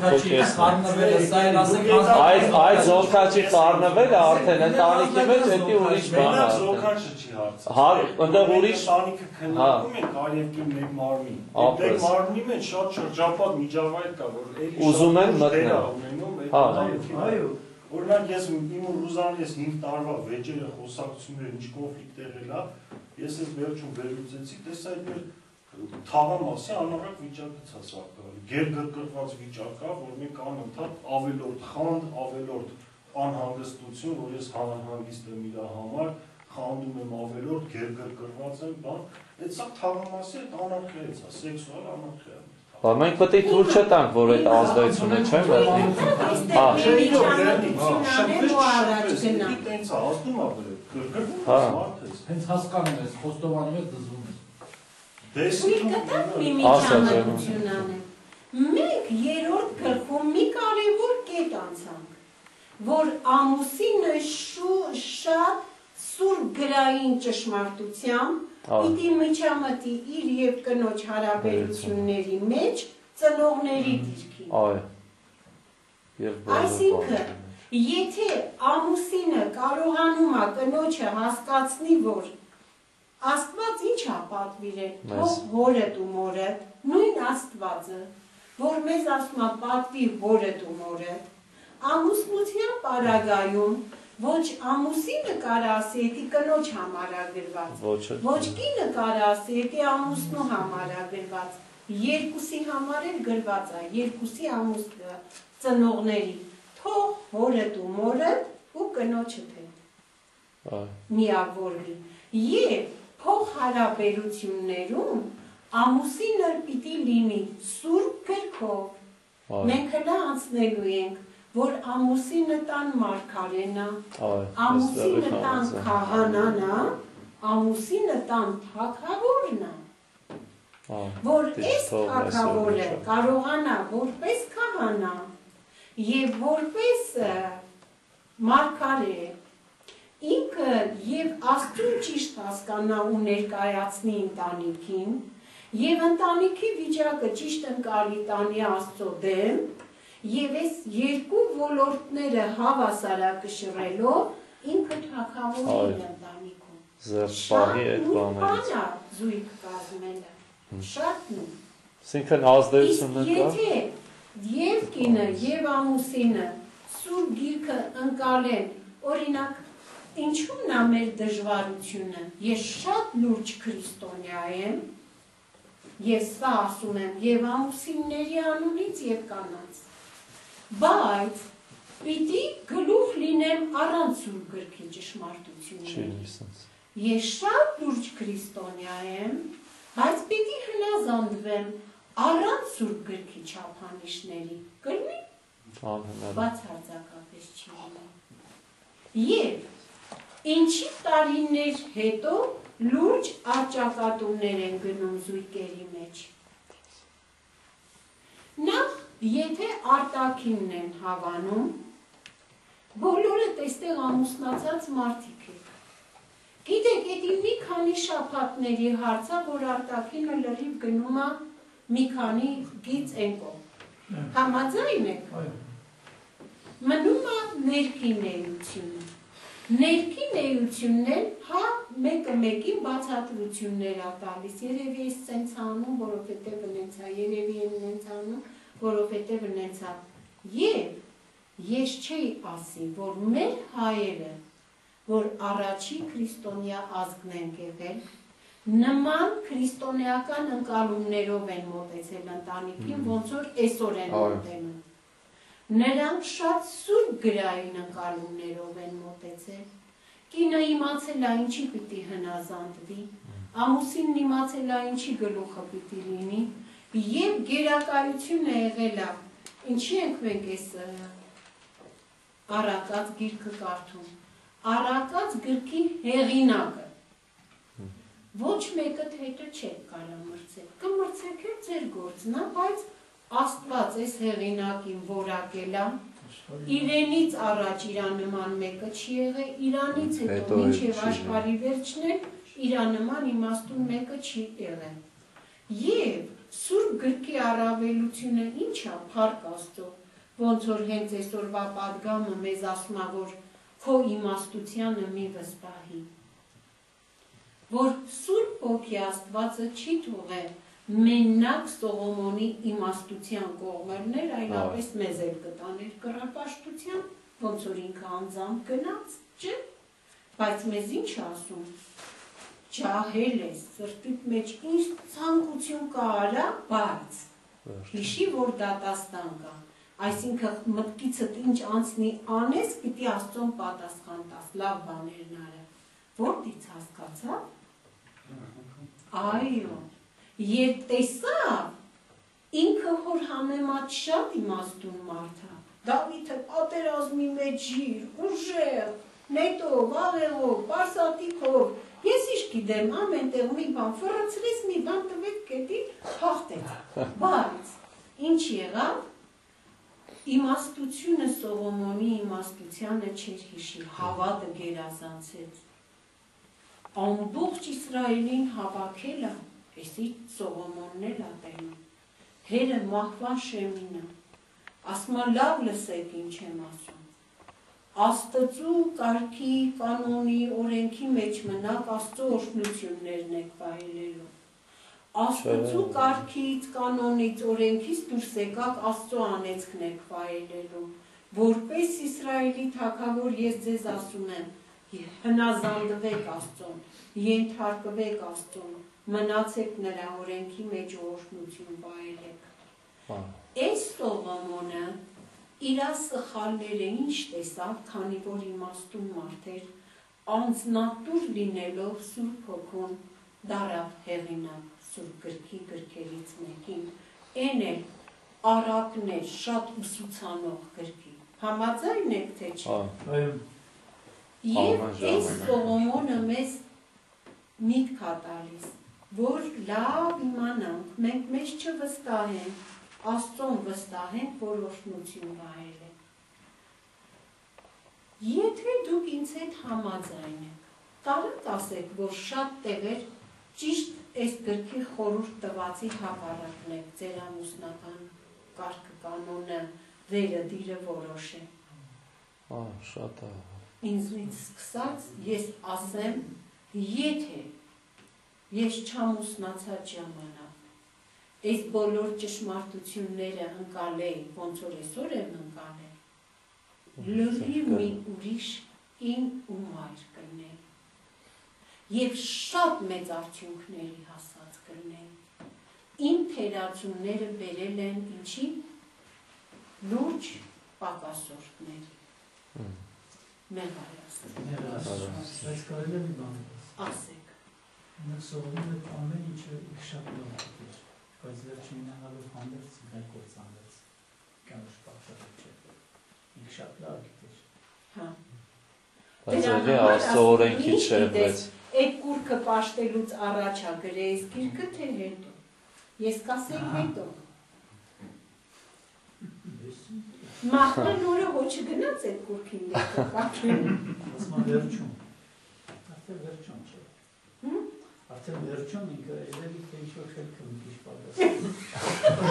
այդ զոնքաչի խառնվելը արդեն ընտանիքի մեջ դա ուրիշ բան է։ Զոնքաչը չի հարցը։ Այնտեղ ուրիշ ընտանիքը քննարկում են կարևկի մեկ մարմին։ Այդ մարմնի մեջ շատ շրջապատ միջավայր կա, որ էլի ուզում են մտնել։ Այո։ Օրինակ ես իմ Ռուզանես 5 տարվա վեճերը խոսակցությունները ինչ կոնֆլիկտ եղել է, ես այս վերջում վերլուծեցի, տեսա այդ մեր թաղամասի անորակ վիճակը ցածրակալի, գերգրգռված վիճակ կա, որ մենք անընդհատ ավելորդ խանդ, ավելորդ անհանգստություն, որ ես հանհանգիստ եմ իր համար, խանդում եմ ավելորդ, գերգրգռված եմ, բան, այդ սա թաղամասի այդ անարքիա է, սեքսուալ անարքիա է։ Մենք պետք է թույլ չտանք, որ այդ ազդեցությունը չէ մտնի։ Հենց հասկանում ես, խոստովանում ես, դզվում ես։ Մենք երրորդ գլխում մի կարևոր կետ անցանք, որ ամուսինը շատ սուրբ գրային ճշմարտությամբ պիտի միջամտի իր և կնոջ հարաբերությունների մեջ ծնողների դիրքին։ Այսինքն, եթե ամուսինը կարողանում է կնոջը հասկացնի, որ Աստված ինչ է պատվիրել, թող հորդ ու մորդ, նույն Աստվածը, որ մեզ ասում է պատվի հորդ ու մորդ, ամուսնության պարագայում ոչ ամուսինը կարա ասի, էդի կնոջ համար ագրված, ոչ կինը կարա ասի, էդի ամուսնու համար ագրված, երկուսի համար էլ գրված է, երկուսի ամուսնը ծնողների, թող հորդ ու մորդ ու կնոջը հետ միավորվի, և փոխհարաբերություններում ամուսինը պիտի լինի սուրբ գրքով։ Մենք հլա անցնելու ենք, որ ամուսինը տան մարգարեն է, ամուսինը տան քահանան է, ամուսինը տան թագավորն է, որ այս թագավորը կարողանա որպես քահանա և որպես մարգարե ինքը և Աստծուն ճիշտ հասկանա ու ներկայացնի ընտանիքին և ընտանիքի վիճակը ճիշտ ընկալի տանի Աստծո դեմ և այս երկու ոլորտները հավասարակշռելով ինքը թագավորի ընտանիքում։ Շատ նույն բան է զույգ կազմելը, շատ նույն։ Այսինքն ազդեցությունը կա։ Եթե և կինը և ամուսինը սուրբ գիրքը ընկալեն, օրինակ ինչու՞մն է մեր դժվարությունը, ես շատ լուրջ քրիստոնյա եմ, և սա ասում եմ և ամուսինների անունից և կանանց, բայց պիտի գլուխ լինեմ առանց սուրբ գրքի ճշմարտությունների, ես շատ լուրջ քրիստոնյա եմ, բայց պիտի հնազանդվեմ առանց սուրբ գրքի չափանիշների, կլինի, բացարձակապես չի լինի, և ինչի տարիներ հետո լուրջ առճակատումներ են գնում զույգերի մեջ։ Նախ, եթե արտաքինն են հավանում, բոլորը այստեղ ամուսնացած մարդիկ եք։ Գիտեք, էդի մի քանի շաբաթների հարցա, որ արտաքինը լրիվ գնում է մի քանի գիծ ենկով։ Համաձայն եք։ Մնում է ներքին էությունը։ Ներքին էությունն էլ, հա, մեկը մեկին բացատրություններ ա տալիս, երևի ես սենց անում, որովհետև նենցա, երևի եմ նենց անում, որովհետև նենցա, և ես չէի ասի, որ մեր հայերը, որ առաջի քրիստոնյա ազգն են եղել, նման քրիստոնեական ընկալումներով են մոտեցել ընտանիքին, ոնց որ այսօր են մոտենում։ Նրանք շատ սուրբ գրային ընկալումներով են մոտեցել։ Կինը իմացել է ինչի պիտի հնազանդվի, ամուսինն իմացել է ինչի գլուխը պիտի լինի, եւ գերակայությունը եղել է։ Ինչի ենք մենք այս առակած գիրքը կարդում։ Առակած գրքի հեղինակը ոչ մեկը հետը չեք կարող մրցել։ Կմրցեք էլ ձեր գործն է, բայց Աստված այս հեղինակին որակել է, իրենից առաջ իրան նման մեկը չի եղել, իրանից հետո մինչև աշխարհի վերջն է, իրան նման իմաստուն մեկը չի եղել։ Եվ Սուրբ գրքի առավելությունը ինչ է, փառք Աստծո, ոնց որ հենց այսօրվա պատգամը մեզ ասում է, որ քո իմաստությանը մի վստահի, որ Սուրբ Հոգի Աստվածը չի թողել մենակ Սողոմոնի իմաստության կողմերներ, այլապես մեզ էլ կտաներ կռապաշտության, ոնց որ ինքը անձամբ գնաց, չէ՞, բայց մեզ ինչ ասում, ջահել ես, սրտիդ մեջ ինչ ցանկություն կա արա, բայց հիշի, որ դատաստան կա, այսինքն մտքիցդ ինչ անցնի անես, պիտի Աստծուն պատասխան տաս, լավ բաներն արա, որտից հասկացա, այո, Եվ տեսավ ինքը հոր համեմատ շատ իմաստուն մարդ է, Դավիթը պատերազմի մեջ իր, ուժեղ, նետով, աղեղով, պարսատիքով, ես ինչ գիտեմ, ամեն տեղ մի բան ֆռացրեց, մի բան տվեց կետի, հաղթեց, բայց ինչ եղավ, իմաստությունը Սողոմոնի իմաստությանը չէր հիշի, հավատը գերազանցեց, ամբողջ Իսրայելին հավաքել է, Էսի Սողոմոնն էլ ատենում, հերը մահվան շեմինը, ասմա լավ լսեք ինչ եմ ասում, Աստծու կարգի, կանոնի, օրենքի մեջ մնաք Աստծու օրհնություններն եք վայելելու, Աստծու կարգից, կանոնից, օրենքից դուրս եկաք Աստծու անեծքն եք վայելելու, որպես Իսրայելի թագավոր ես ձեզ ասում եմ, հնազանդվեք Աստծուն, ենթարկվեք Աստծուն, մնացեք նրա օրենքի մեջ օրհնություն վայելեք։ Այս Սողոմոնը իր սխալները ինչ տեսավ, քանի որ իմաստուն մարդ էր, անձնատուր լինելով Սուրբ Հոգուն դարավ հեղինակ Սուրբ գրքի գրքերից մեկին, են էլ առակներ շատ ուսուցանող գրքի։ Համաձայն եք թե չէ։ Եվ այս Սողոմոնը մեզ միտք է տալիս, որ լավ իմանանք, մենք մեզ չվստահենք, Աստծուն վստահենք, որ օրհնություն վայելենք։ Եթե դուք ինձ հետ համաձայն եք, կարաք ասեք, որ շատ տեղեր ճիշտ այս գրքի խորհուրդ տվածի հակառակն եք, ձեր ամուսնական կարգը կանոնը, վերը դիրը որոշ է։ Շատ է։ Ինձնից սկսած ես ասեմ, եթե ես չամուսնացած ժամանակ, այս բոլոր ճշմարտությունները ընկալեի, ոնց որ այսօր եմ ընկալել, լրիվ մի ուրիշ կին ու մայր կլնել, և շատ մեծ արդյունքների հասած կլնել, իմ թերացումները բերել են ինչի լուրջ պակասորդների, մեղարյաստ, ասեք, Մենք սովորում ենք ամեն ինչը շատ լավ է, բայց վերջին մնալով հանդերձ մենք կործանվեց, կանոչ պատճառ չէ, ինք շատ լավ գիտեր։ Հա։ Բայց ելի Աստծո օրենքի չեղվեց։ Այդ կուրքը պաշտելուց առաջ ա գրեիս գիրքը, թե հետո։ Ես կասեմ հետո։ Մահվան օրը ոչ գնաց այդ կուրքին դեպքը կակեն։ Ասմա վերջում, արդեն վերջում չէ։ Արդեն վերջում ինքը երևի թե ինչ-որ խելքը մի քիչ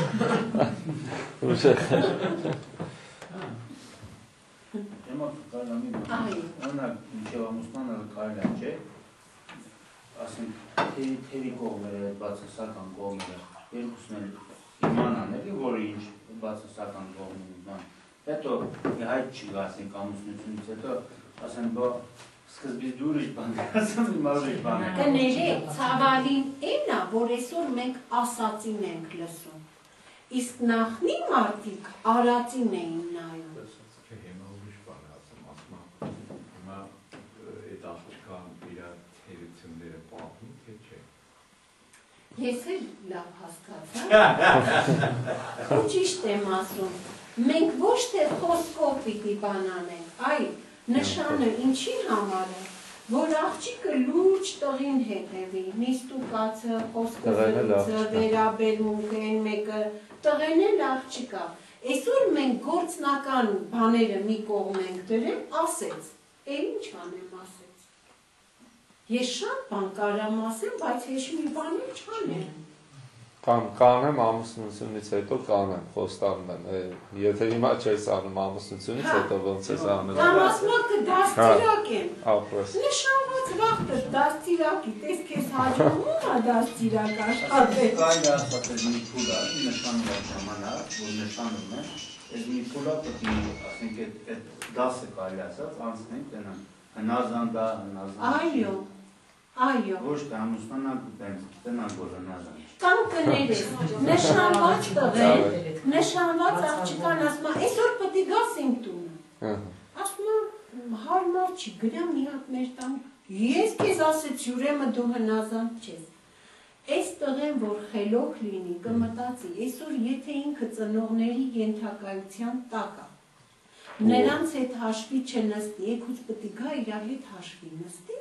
պատասխան։ Հիմա Այո։ Օրինակ, մինչև ամուսնանը կարելի է, չէ՞, ասենք, թերի կողմերը, բացասական կողմերը, երկուսն էլ իմանան էլի, որը ինչ բացասական կողմն իման։ Հետո հայտ չի գա, ասենք, ամուսնությունից հետո, ասենք, բա սկզբից դու ուրիշ բան ես, ասեմ, հիմա ուրիշ բան ես։ Կներեք, ցավալին էն է, որ այսօր մենք ասածին ենք լսում։ Իսկ նախնի մարդիկ արածին էին նայում։ Հիմա ուրիշ բան ասեմ, հիմա այդ աղջկան իր թերությունները պահում, թե չէ։ Ես էլ լավ հասկացա։ Ու ճիշտ եմ ասում, մենք ոչ թե խոսքով պիտի բան անենք, այլ նշանը ինչի համար է, որ աղջիկը լուրջ տղին հետևի, նիստուկացը, խոսքզրույցը, վերաբերմունքը են մեկը, տղեն էլ աղջիկա։ Այսօր մենք գործնական բաները մի կողմ ենք դրել, ասեց, ինչ անեմ ասեց։ Ես շատ բան կարամ ասեմ, բայց ես մի բան չանեմ։ Կանեմ ամուսնությունից հետո կանեմ, խոստանում եմ, եթե հիմա չես անում ամուսնությունից հետո ոնց ես անել։ Կամ ասում եք դաստիարակ եմ։ Ախպես։ Նշանված վաղտը դաստիարակի, տես քեզ հաջողում է դաստիարակ աշխատել։ Կարելի ասած այս մի փուլա, նշանված ժամանակ, որ նշանում է, այս մի փուլա պետք է, ասենք, այդ դասը կարելի ասած, անցնենք տնան, հնազանդա, Այո, այո։ Ոչ թե ամուսնանանք ու տնան որ հնազանդ։ Կամ կներես, նշանված տղեն, նշանված աղջիկան ասում է, այսօր պետք է գաս իմ տունը։ Ասում է, հարմար չի, գնա մի հատ մեր տան։ Ես քեզ ասեցի, ուրեմն դու հնազանդ չես։ Այս տղեն, որ խելոք լինի, կմտածի, այսօր եթե ինքը ծնողների ենթակայության տակ է, նրանց հետ հաշվի չնստի, եկուց պետք է գա իր հետ հաշվի նստի։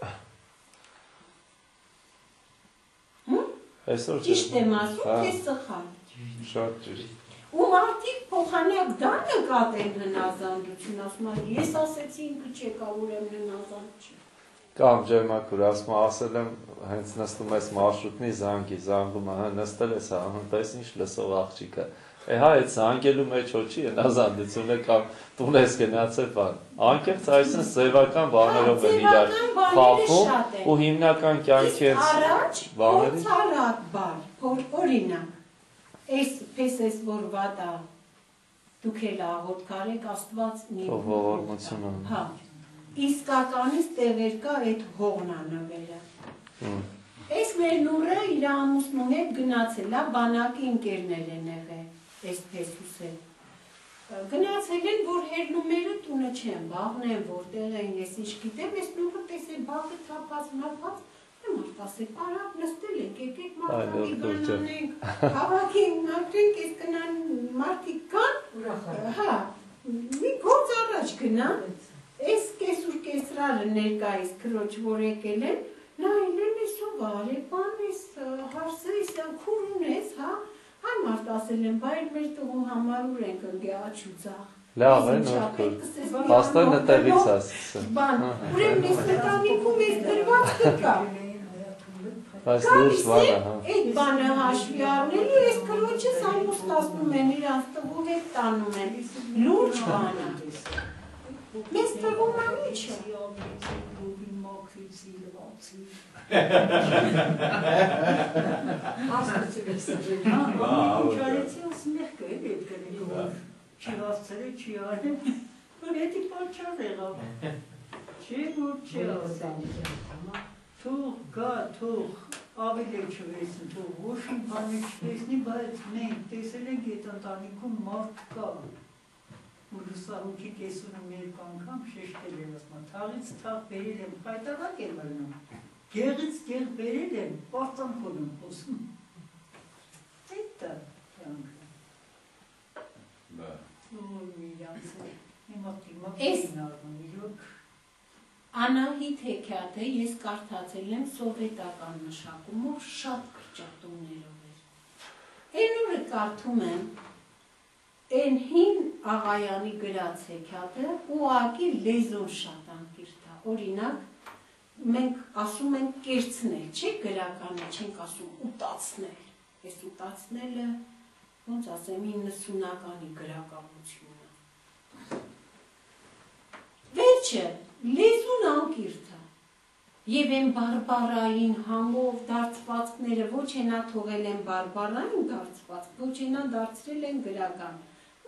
Ճիշտ եմ ասում, թե սխալ։ Շատ ճիշտ։ Ու մարդիկ փոխանակ դա նկատեն հնազանդություն, ասում են, ես ասեցի ինքը չեկա, ուրեմն հնազանդ չի։ Կամ ջերմակուր, ասել եմ, հենց նստում ես մարշրուտնի զանգի, զանգում է, նստել ես, տես ինչ լսող աղջիկը։ Հա, այդ զանգելու մեջ հո չի հնազանդությունը կամ տուն ես գնացել բան։ Անկեղծ այսինքն սևական բաներով են իրար խաղում ու հիմնական կյանքի բաների առաջ բան, օրինակ, պես որ վատա դուք էլ աղոտ կարեք Աստված մի ողորմություն անում։ Հա, իսկականից տեղեր կա այդ հողնանվերը։ Այս մեր նուրը իր ամուսնու հետ գնացել է, բանակի ընկերներ են եղել, այսպես ուսել։ Գնացել են, որ հերնումերը տունը չեն, բաղն են, որտեղ են, ես ինչ գիտեմ, այս նուրը տեսել բաղը թափած, մապած, մարդ ասել, պարապ նստել ենք, եկեք մարդակի բանանենք, հավաքենք, մարդենք, ես կնան մարդիկ կան, հա, մի գործ առաջ գնան, այս կեսուր կեսրարը ներկայիս քրոջ, որ եկել են, նայել են ես ովար է, բան ես, հարսը ես, քուր ունես, հա, Այ մարդ ասել են, բայր մեր տղու համար ուր ենք ընգե աչուծաղ։ Լավ է, նորքուր, աստոյնը տեղից ասիցը։ Բան, ուրեմ ես մտանիքում ես դրված կկա։ Բայց լուրջ բանը, հա։ Այդ բանը հաշվի առնելու, ես կրոջս ամուսնացնում են, իրանց տղու հետ տանում են, լուրջ բանը։ Մեզ տղում ան ինչ է։ Չարեցի ասում եք կը էդ կնի որ չի հասցրել, չի արել, որ հետի պարչար եղավ, չի որ չի ասել, թող գա, թող ավելի չվեսն, թող ոչ իմ բանը չվեսնի, բայց մենք տեսել ենք էդ ընտանիքում մարդ կա, որ լուսահոգի կեսունը մեր անգամ շեշտել են ասման, թաղից թաղ բերել եմ, խայտավակ եմ ըլնում, գեղից գեղ բերել եմ, պարծանքոն եմ խոսում, այդ դա կյանքը, որ միրանց է, հիմա տիմակ նարվում, իրոք, Անահիտ հեքիաթը ես կարդացել եմ սովետական մշակումով շատ կրճատումներով էր։ Հենուրը կարդում եմ, են հին աղայանի գրած հեքիաթը ուղղակի լեզուն շատ անկիրթ է։ Օրինակ, մենք ասում ենք կերցնել, չէ գրականը, չենք ասում ուտացնել։ Այս ուտացնելը, ոնց ասեմ, 90-ականի գրականությունը։ Վերջ Ոչը լեզուն անկիրթ է։ Եվ են բարբարային համով դարձվածքները ոչ ենա թողել են բարբարային դարձվածք, ոչ ենա դարձրել են գրական։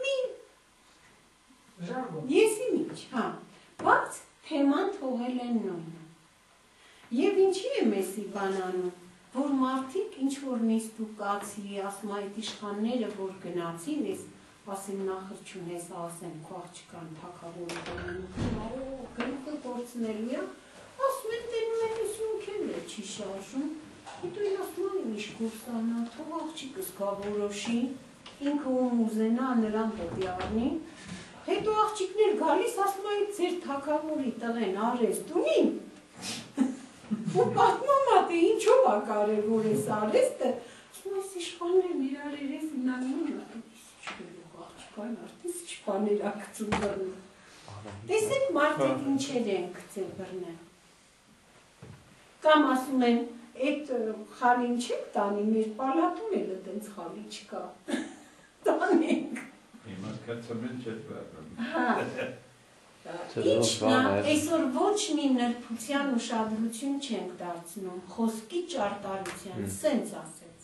Եսի միջ, հա, բայց թեման թողել են նույնը։ Եվ ինչի է մեսի բանանում, որ մարդիկ ինչ-որ նիստուկացի, ասում այդ իշխանները, որ գնացին, ես ասեմ նախրճուն ես ասեմ, քո աղջկան թակավորը գրուկը գործնելու է, ասում են տենում են ուսունքել է, չի շարժում, հետո են ասում են ինչ կուրսանա, թող աղջիկս կա որոշի, ինքը ում ուզենա նրան պետի առնի, հետո աղջիկներ գալիս ասում են ձեր թակավորի տղեն արեստ ունին, ու պատմում է, թե ինչով է կարևոր ես արեստը, ասում այս իշխաններն իրար երես ինանում են, աղջկան արդիս իշխաներ ակցում բռնում, տեսեք մարդիկ ինչեր են կծել բռնեն, կամ ասում են, այդ խալին չեք տանի, մեր պալատում էլ տենց խալի չկա, տանենք, Հիմա կացամեն չեք վարում։ Ինչն է, այսօր ոչ մի նրբության ուշադրություն չենք դարձնում, խոսքի ճարտարության, սենց ասեց։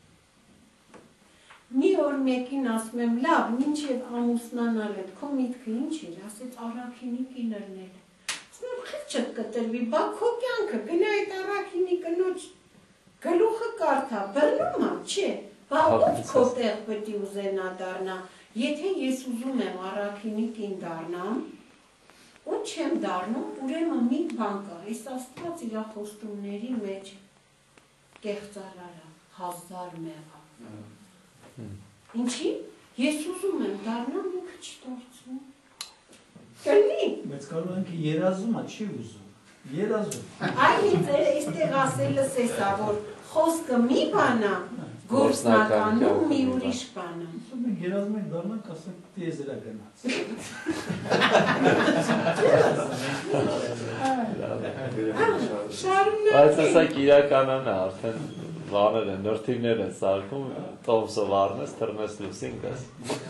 Մի օր մեկին ասում եմ, լավ, մինչև ամուսնանալ է, քո միտքը ինչ էր, ասեց առաքինի կիներնել։ Ասում եմ, խիղճդ կտրվի, բա քո կյանքը, գնա այդ առաքինի կնոջ գլուխը կարդա, բռնում է, չէ, բա ո՞ց քո տեղ պետք է ուզենա դառնա, եթե ես ուզում եմ առաքինի կին դառնամ, ու չեմ դառնում, ուրեմն մի բան կա, այս Աստված իր խոստումների մեջ կեղծարարա, 1000 մեղա։ Ինչի? Ես ուզում եմ դառնամ, ինքը չդարձում։ Կլինի։ Բայց կարող ենք երազում է, չի ուզում։ Երազում։ Այլ այստեղ ասելս էսա, որ խոսքը մի բան է, գործնականում մի ուրիշ բան է։ Ասում ենք երազում ենք դառնանք, ասենք տիեզերա գնաց։ Բայց ասակ իրականան է, արդեն վաներ են, նրթիվներ են սարկում, տոմսով առնես, թրնես լուսին կաս։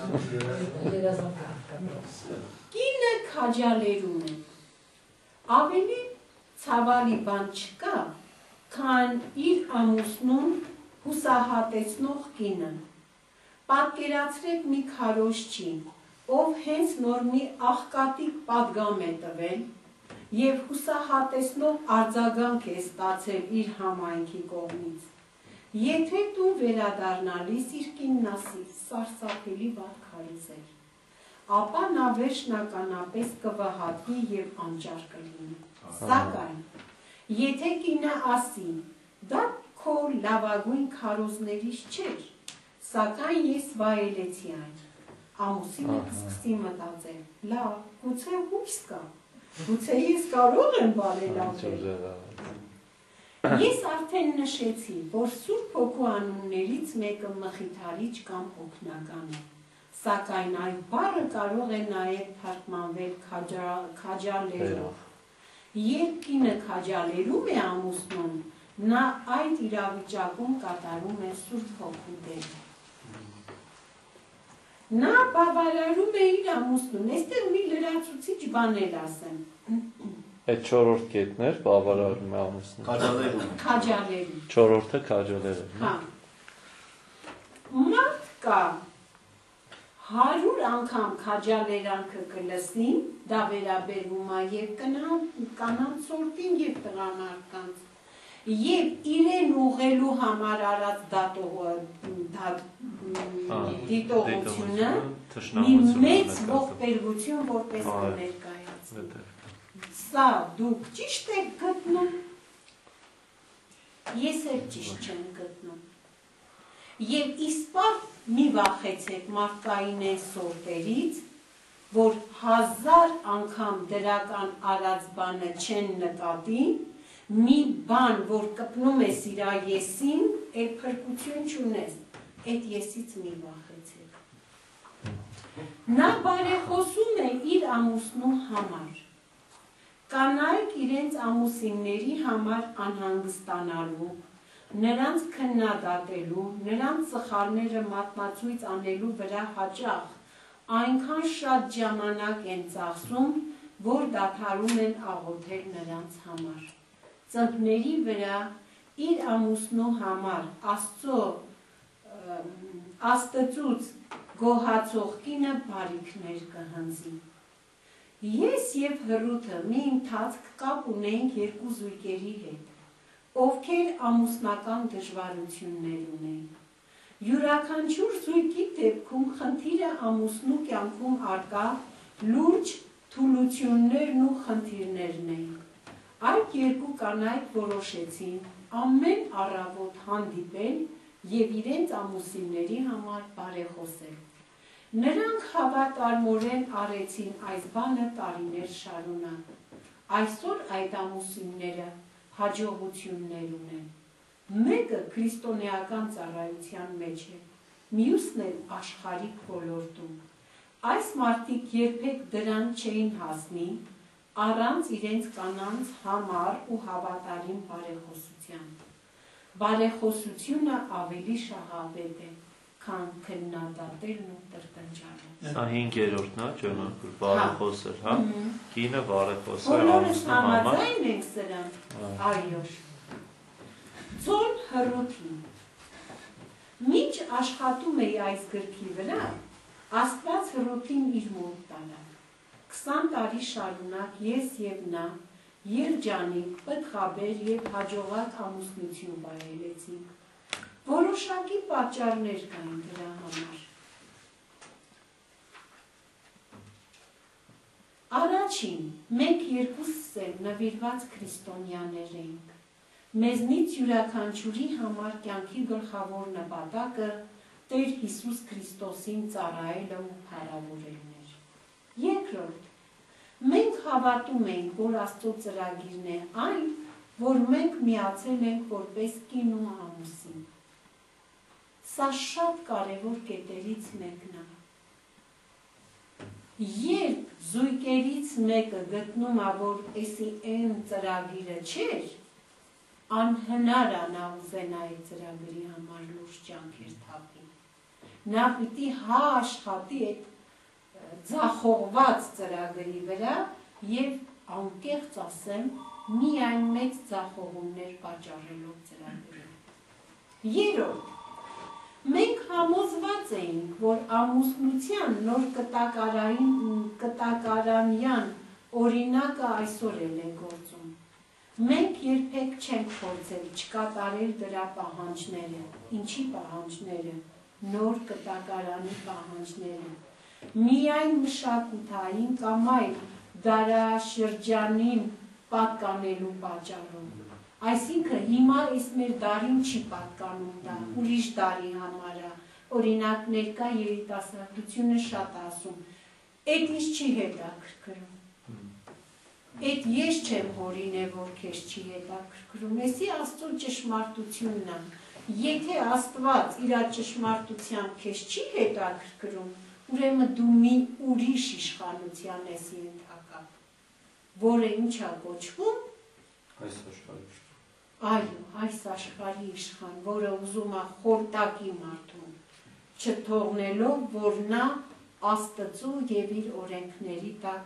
Կինը քաջալերում է, ավելի ցավալի բան չկա, քան իր ամուսնուն հուսահատեցնող կինը։ Պատկերացրեք մի քարոզչի, ով հենց նոր մի աղքատիկ պատգամ է տվել և հուսահատեցնող արձագանք է ստացել իր համայնքի կողմից։ Եթե տուն վերադառնալիս իր կինն ասի սարսափելի վատ քարոզել, ապա նա վերջնականապես կվհատվի և անճար կլինի։ Սակայն, եթե կինը ասի, դա քո լավագույն քարոզներից չէր, սակայն ես վայելեցի այն, ամուսինը կսկսի մտածել, լավ, գուցե հույս կա, գուցե ես կարող եմ բարելավել։ Ես արդեն նշեցի, որ Սուրբ Հոգու անուններից մեկը մխիթարիչ կամ օգնական է, սակայն այդ բառը կարող է նաև թարգմանվել քաջալերող։ Երբ կինը քաջալերում է ամուսնուն, նա այդ իրավիճակում կատարում է Սուրբ Հոգու դերը։ Նա բավարարում է իր ամուսնուն, այստեղ մի լրացուցիչ բան էլ ասեմ։ Այդ 4-րդ կետն էր, բավարարում է ամուսնուն։ Քաջալերում։ 4-րդը քաջալերում։ Հա։ Մարդ կա 100 անգամ քաջալերանքը կլսին, դա վերաբերվում է եւ կանանց սորտին եւ տղամարդկանց։ Եվ իրեն ուղղելու համար արած դիտողությունը մի մեծ ողբերգություն որպես կներկայացնի։ Սա դուք ճիշտ եք գտնում, ես էլ ճիշտ չեմ գտնում։ Եվ իսպար մի վախեցեք մարդկային են սորտերից, որ 1000 անգամ դրական արած բանը չեն նկատի, մի բան, որ կպնում ես իր եսին, այդ փրկություն չունես, այդ եսից մի վախեցեք։ Նա բարեխոսում է իր ամուսնու համար։ Կանայք իրենց ամուսինների համար անհանգստանալու, նրանց քննադատելու, նրանց սխալները մատնացույց անելու վրա հաճախ այնքան շատ ժամանակ են ծախսում, որ դադարում են աղոթել նրանց համար։ Ծնկների վրա իր ամուսնու համար Աստծուց գոհացող կինը բարիքներ կհանձի։ Ես և Հռութը մի ընթացք կապ ունեինք երկու զույգերի հետ, ովքեր ամուսնական դժվարություններ ունեին։ Յուրաքանչյուր զույգի դեպքում խնդիրը ամուսնու կյանքում առկա լուրջ թուլություններն ու խնդիրներն էին։ Այդ երկու կանայք որոշեցին ամեն առավոտ հանդիպել և իրենց ամուսինների համար բարեխոսել։ Նրանք հավատարմորեն արեցին այս բանը տարիներ շարունակ։ Այսօր այդ ամուսինները հաջողություններ ունեն։ Մեկը քրիստոնեական ծառայության մեջ է, մյուսն էլ աշխարհիկ ոլորտում։ Այս մարդիկ երբեք դրան չէին հասնի առանց իրենց կանանց համառ ու հավատարիմ բարեխոսության։ Բարեխոսությունը ավելի շահավետ է, քան քննադատելն ու տրտնջալը։ Սա 5-րդն է, ջանան, որ բարեխոսել, հա։ Կինը բարեխոսել բոլորս համաձայն ենք սրան։ Այո։ Ձոն Հռութին։ Մինչ աշխատում էի այս գրքի վրա, Աստված Հռութին իր մոտ տանավ։ 20 տարի շարունակ ես և նա երջանիկ, պտղաբեր և հաջողակ ամուսնություն վայելեցինք։ Որոշակի պատճառներ կային դրա համար։ Առաջին, մենք երկուսս էլ նվիրված քրիստոնյաներ էինք։ Մեզնից յուրաքանչյուրի համար կյանքի գլխավոր նպատակը Տեր Հիսուս Քրիստոսին ծառայելը ու փառավորելն էր։ Երկրորդ, մենք հավատում ենք, որ Աստծո ծրագիրն է այն, որ մենք միացել ենք որպես կին ու ամուսին։ Սա շատ կարևոր կետերից մեկն է։ Երբ զույգերից մեկը գտնում է, որ էսի այն ծրագիրը չէր, անհնար է նա ուզենա այդ ծրագրի համար լուրջ ջանքեր թափի։ Նա պիտի աշխատի այդ ձախողված ծրագրի վրա և անկեղծ ասեմ, միայն մեծ ձախողումներ պատճառելով ծրագրին։ Երրորդ, մենք համոզված էինք, որ ամուսնության նոր կտակարանյան օրինակը այսօր էլ է գործում։ Մենք երբեք չենք փորձել չկատարել դրա պահանջները։ Ինչի պահանջները։ Նոր կտակարանի պահանջները։ Միայն մշակութային կամ այլ դարաշրջանին պատկանելու պատճառով։ Այսինքն հիմա այս մեր դարին չի պատկանում դա, ուրիշ դարի համար է։ Օրինակ ներկա երիտասարդությունը շատ ասում։ Էդ ինչ չի հետաքրքրում։ Էդ ես չեմ հորինե, որ քեզ չի հետաքրքրում։ Էսի Աստծո ճշմարտությունն է։ Եթե Աստված իր ճշմարտությամբ քեզ չի հետաքրքրում, ուրեմն դու մի ուրիշ իշխանության ես ենթակա, որը ինչ է կոչվում։ Այս աշխարհի իշխան։ Այո, այս աշխարհի իշխան, որը ուզում է խորտակի մարդուն, չթողնելով, որ նա Աստծո և իր օրենքների տակ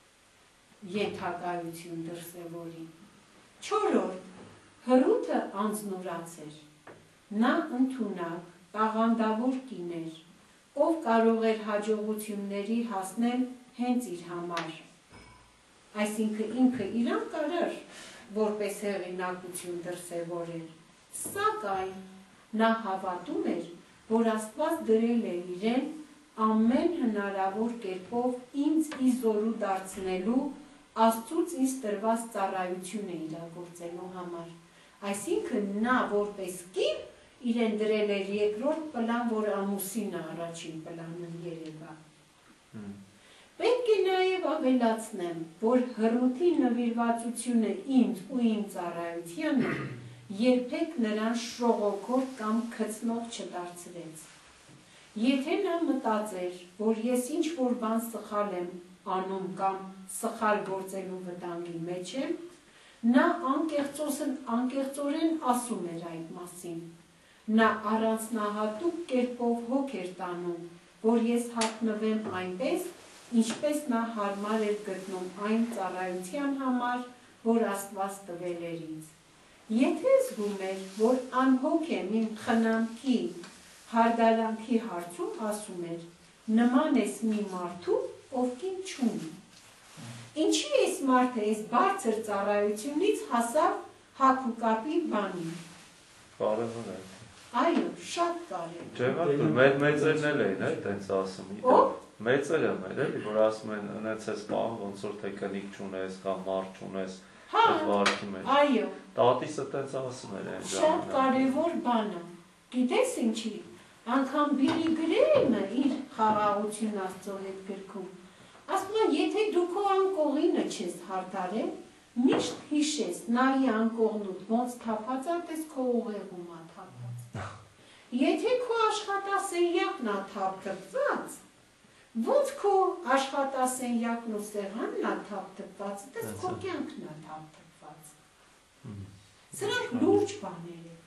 ենթակայություն դրսևորի։ Չորրորդ, Հռութը անձնուրաց էր։ Նա ընդունակ, տաղանդավոր կին էր, ով կարող էր հաջողությունների հասնել հենց իր համար։ Այսինքն ինքը իրան կարար որպես հեղինակություն դրսևորել, սակայն նա հավատում էր, որ Աստված դրել է իրեն ամեն հնարավոր կերպով ինձ ի զորու դարձնելու Աստծուց ինձ տրված ծառայությունը իրագործելու համար։ Այսինքն նա որպես կին իրեն դրել էր երկրորդ պլան, որ ամուսինը առաջին պլանում երևա։ Պետք է նաև ավելացնեմ, որ Հռութի նվիրվածությունը ինձ ու իմ ծառայությանը երբեք նրան շողոքոր կամ քծնող չդարձրեց։ Եթե նա մտածեր, որ ես ինչ-որ բան սխալ եմ անում կամ սխալ գործելու վտանգի մեջ եմ, նա անկեղծորեն ասում էր այդ մասին։ Նա առանձնահատուկ կերպով հոգ էր տանում, որ ես հագնվեմ այնպես, ինչպես նա հարմար էր գտնում այն ծառայության համար, որ Աստված տվել էր ինձ։ Եթե զգում էր, որ անհոգ եմ իմ խնամքի, հարդարանքի հարցում, ասում էր, նման ես մի մարդու, ով կին չունի։ Ինչի այս մարդը այս բարձր ծառայությունից հասավ հագուկապի բանին։ Կարևոր է։ Այո, շատ կարևոր։ Ջեմա, մեծերն էլ էին, այդպես ասում։ Ո՞վ։ Մեծերը մեր էլի, որ ասում են, ունեցես բան, ոնց որ թե կնիկ չունես, կամ մարդ չունես, այդ վարքի մեջ։ Այո։ Տատիսը տենց ասում էր այն ժամանակ։ Շատ կարևոր բան է։ Գիտես ինչի, անգամ Բիլի Գրեյմը իր խաղաղություն Աստծո հետ գրքում, ասում է, եթե դու քո անկողինը չես հարդարել, միշտ հիշես, նայի անկողնուդ ոնց թափած է, տես քո ուղեղում է թափած։ Եթե քո աշխատասենյակն է թափված, ոնց քո աշխատասենյակն ու սեղանն է թափված, տես քո կյանքն է թափված։ Սրանք լուրջ բաներ են։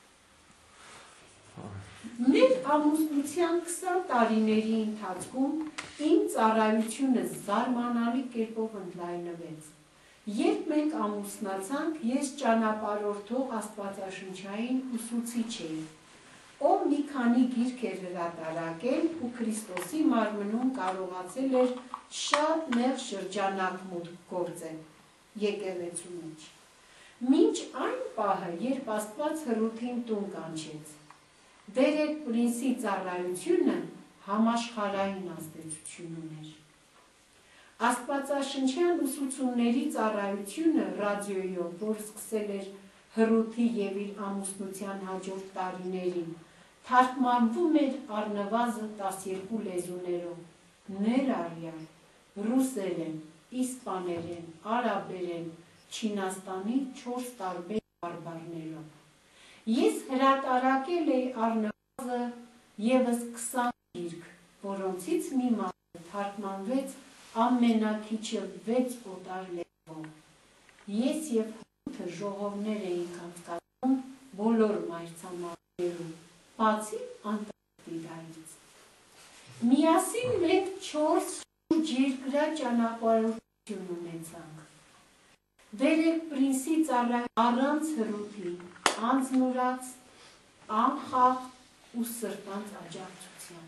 Մեր ամուսնության 20 տարիների ընթացքում իմ ծառայությունը զարմանալի կերպով ընդլայնվեց։ Երբ մենք ամուսնացանք, ես ճանապարհորդող աստվածաշնչային ուսուցիչ էի, ով մի քանի գիրք էր հրատարակել ու Քրիստոսի մարմնում կարողացել էր շատ նեղ շրջանակ մուտք գործել եկեղեցու մեջ։ Մինչ այն պահը, երբ Աստված Հռութին տուն կանչեց, Դերեկ Պրինսի ծառայությունը համաշխարհային ազդեցություն ուներ։ Աստվածաշնչյան ուսուցումների ծառայությունը ռադիոյով, որ սկսել էր Հռութի և իր ամուսնության հաջորդ տարիներին, թարգմանվում էր առնվազն 12 լեզուներով, ներառյալ ռուսերեն, իսպաներեն, արաբերեն, չինաստանի 4 տարբեր բարբառներով։ Ես հրատարակել էի առնվազն ևս 20 գիրք, որոնցից մի մասը թարգմանվեց ամենակիչը 6 օտար լեզվով։ Ես և Հռութը ժողովներ էինք անցկացնում բոլոր մայրցամաքներում, բացի Անտարկտիդայից։ Միասին մենք 4 շուրջերկրյա ճանապարհորդություն ունեցանք։ Դերեկ Պրինսի ծառայությունը առանց Հռութի, անձնուրաց, անխախտ ու սրտանց աջակցության։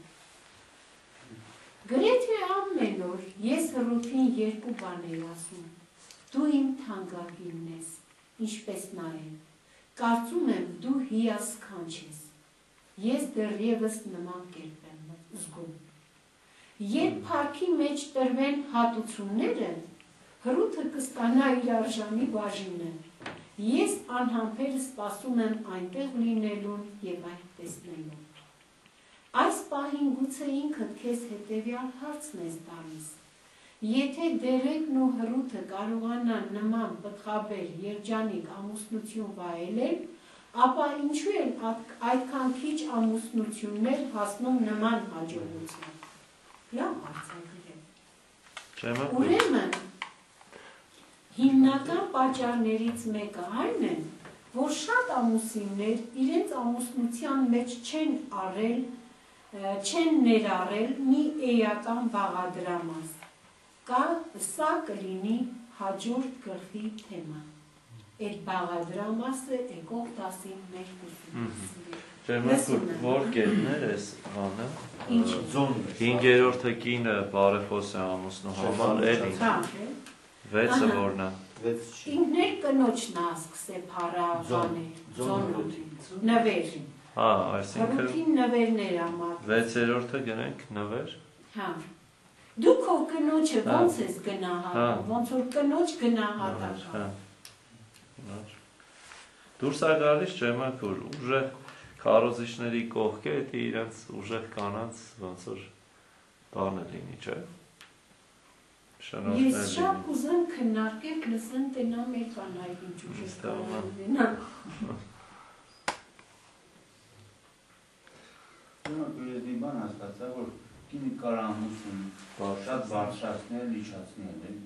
Գրեթե ամեն օր ես Հռութին 2 բան էի ասում. դու իմ թանկագինն ես, ինչպես նա է, կարծում եմ դու հիասքանչ ես, ես դեռևս նման կերպ եմ զգում։ Երբ փառքի մեջ տրվեն հատուցումները, Հռութը կստանա իր արժանի բաժինը, ես անհամբեր սպասում եմ այնտեղ լինելուն և այն տեսնելուն։ Այս պահին գուցե ինքդ քեզ հետևյալ հարցն ես տալիս. եթե Դերեկն ու Հռութը կարողանան նման պտղաբեր երջանիկ ամուսնություն վայելել, ապա ինչու են այդքան քիչ ամուսնություններ հասնում նման հաջողության։ Լավ հարցակիր է։ Ուրեմն հիմնական պատճառներից մեկը այն է, որ շատ ամուսիններ իրենց ամուսնության մեջ չեն ներառել մի էական բաղադրամաս։ Սա կլինի հաջորդ գլխի թեմա։ Այդ բաղադրամասը եկող դասին մեր ուսումնասիրել։ Որ կետներ ես հանը։ Ինչ։ 5-րդը կինը բարեխոս է ամուսնու համար, էլի։ 6-ը որն է։ Ինքներ կնոջն է սկսե փառաբանել, նվեր։ Հա, այսինքն Հռութին նվերներ ամատ։ 6-րդը գնենք նվեր։ Հա։ Դու քո կնոջը ոնց ես գնահատում, ոնց որ կնոջ գնահատական։ Դուրս է գալիս ջեմակ, որ ուժեղ քարոզիչների կողքը դա իրենց ուժեղ կանանց ոնց որ բանը լինի, չէ՞։ Ես շատ կուզեմ քննարկել, լսեմ տենա մեր կանայք ինչ ուժեղ կանանք։ Ես մի բան հասկացա, որ կինը կարող ամուսին շատ բարձրացնել, իջացնել։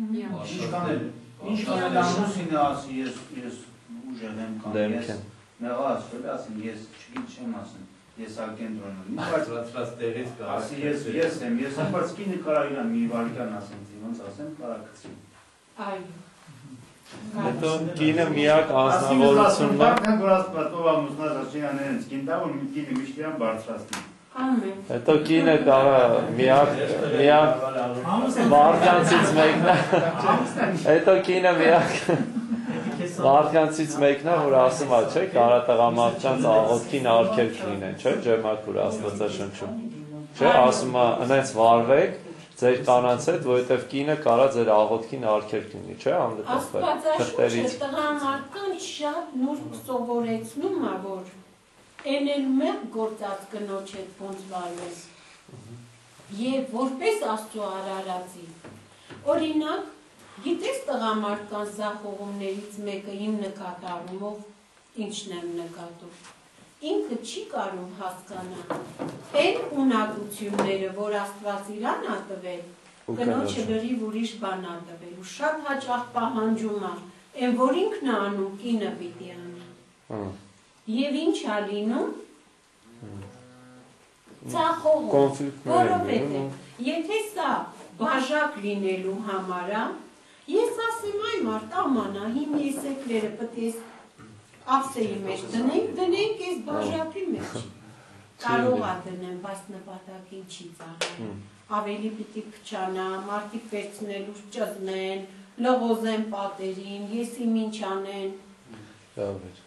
Ինչ կանել ամուսինը ասի ես ուժեղ եմ կամ ես նեղա ասվել, ասին ես չգիտեմ ասեմ, եսակենտրոնում։ Բարձրացրած տեղից կա։ Ասի ես եմ, բայց կինը կարա իրան մի վարկյան ասեմ, ոնց ասեմ, կարա գցի։ Այո։ Հետո կինը միակ անձնավորությունն է։ Որ ասպատով ամուսնած աշինաներ են կին դա, որ կինը միշտ իրան բարձրացնի։ Ամեն։ Հետո կինը կարա միակ մարդկանցից մեկն է։ Հետո կինը միակ մարդկանցից մեկն է, որ ասում է, չէ, կարա տղամարդկանց աղոթքին արգելք լինեն, չէ, ջերմակուր Աստվածաշնչում։ Չէ, ասում է, այնց վարվեք ձեր կանանց հետ, որովհետև կինը կարա ձեր աղոթքին արգելք լինի, չէ, անվտանգ։ Աստվածաշունչը տղամարդկանց շատ նուրբ սովորեցնում է, որ էնել մեկ գործած կնոջ հետ ոնց վարվես և որպես Աստծո արարածի։ Օրինակ, գիտես տղամարդկանց զախողումներից մեկը իմ նկատառումով ինչն եմ նկատում։ Ինքը չի կարում հասկանա այն ունակությունները, որ Աստված իրան ա տվել, կնոջը լրիվ ուրիշ բան ա տվել ու շատ հաճախ պահանջում ա, այն որ ինքն ա անում, կինը պիտի անի։ Եվ ինչ ա լինում, ծախողում, որովհետև եթե սա բաժակ լինելու համար ա, ես ասեմ այ մարդ ամանա, հիմ եսեկլերը պտես ափսեի մեջ դնենք ես բաժակի մեջ, կարող ա դնեմ, բայց նպատակին չի ծառայում, ավելի պիտի փչանա, մարդիկ վերցնելու ճզնեն, լղոզեն պատերին, ես իմ ինչ անեն։ Լավ էր։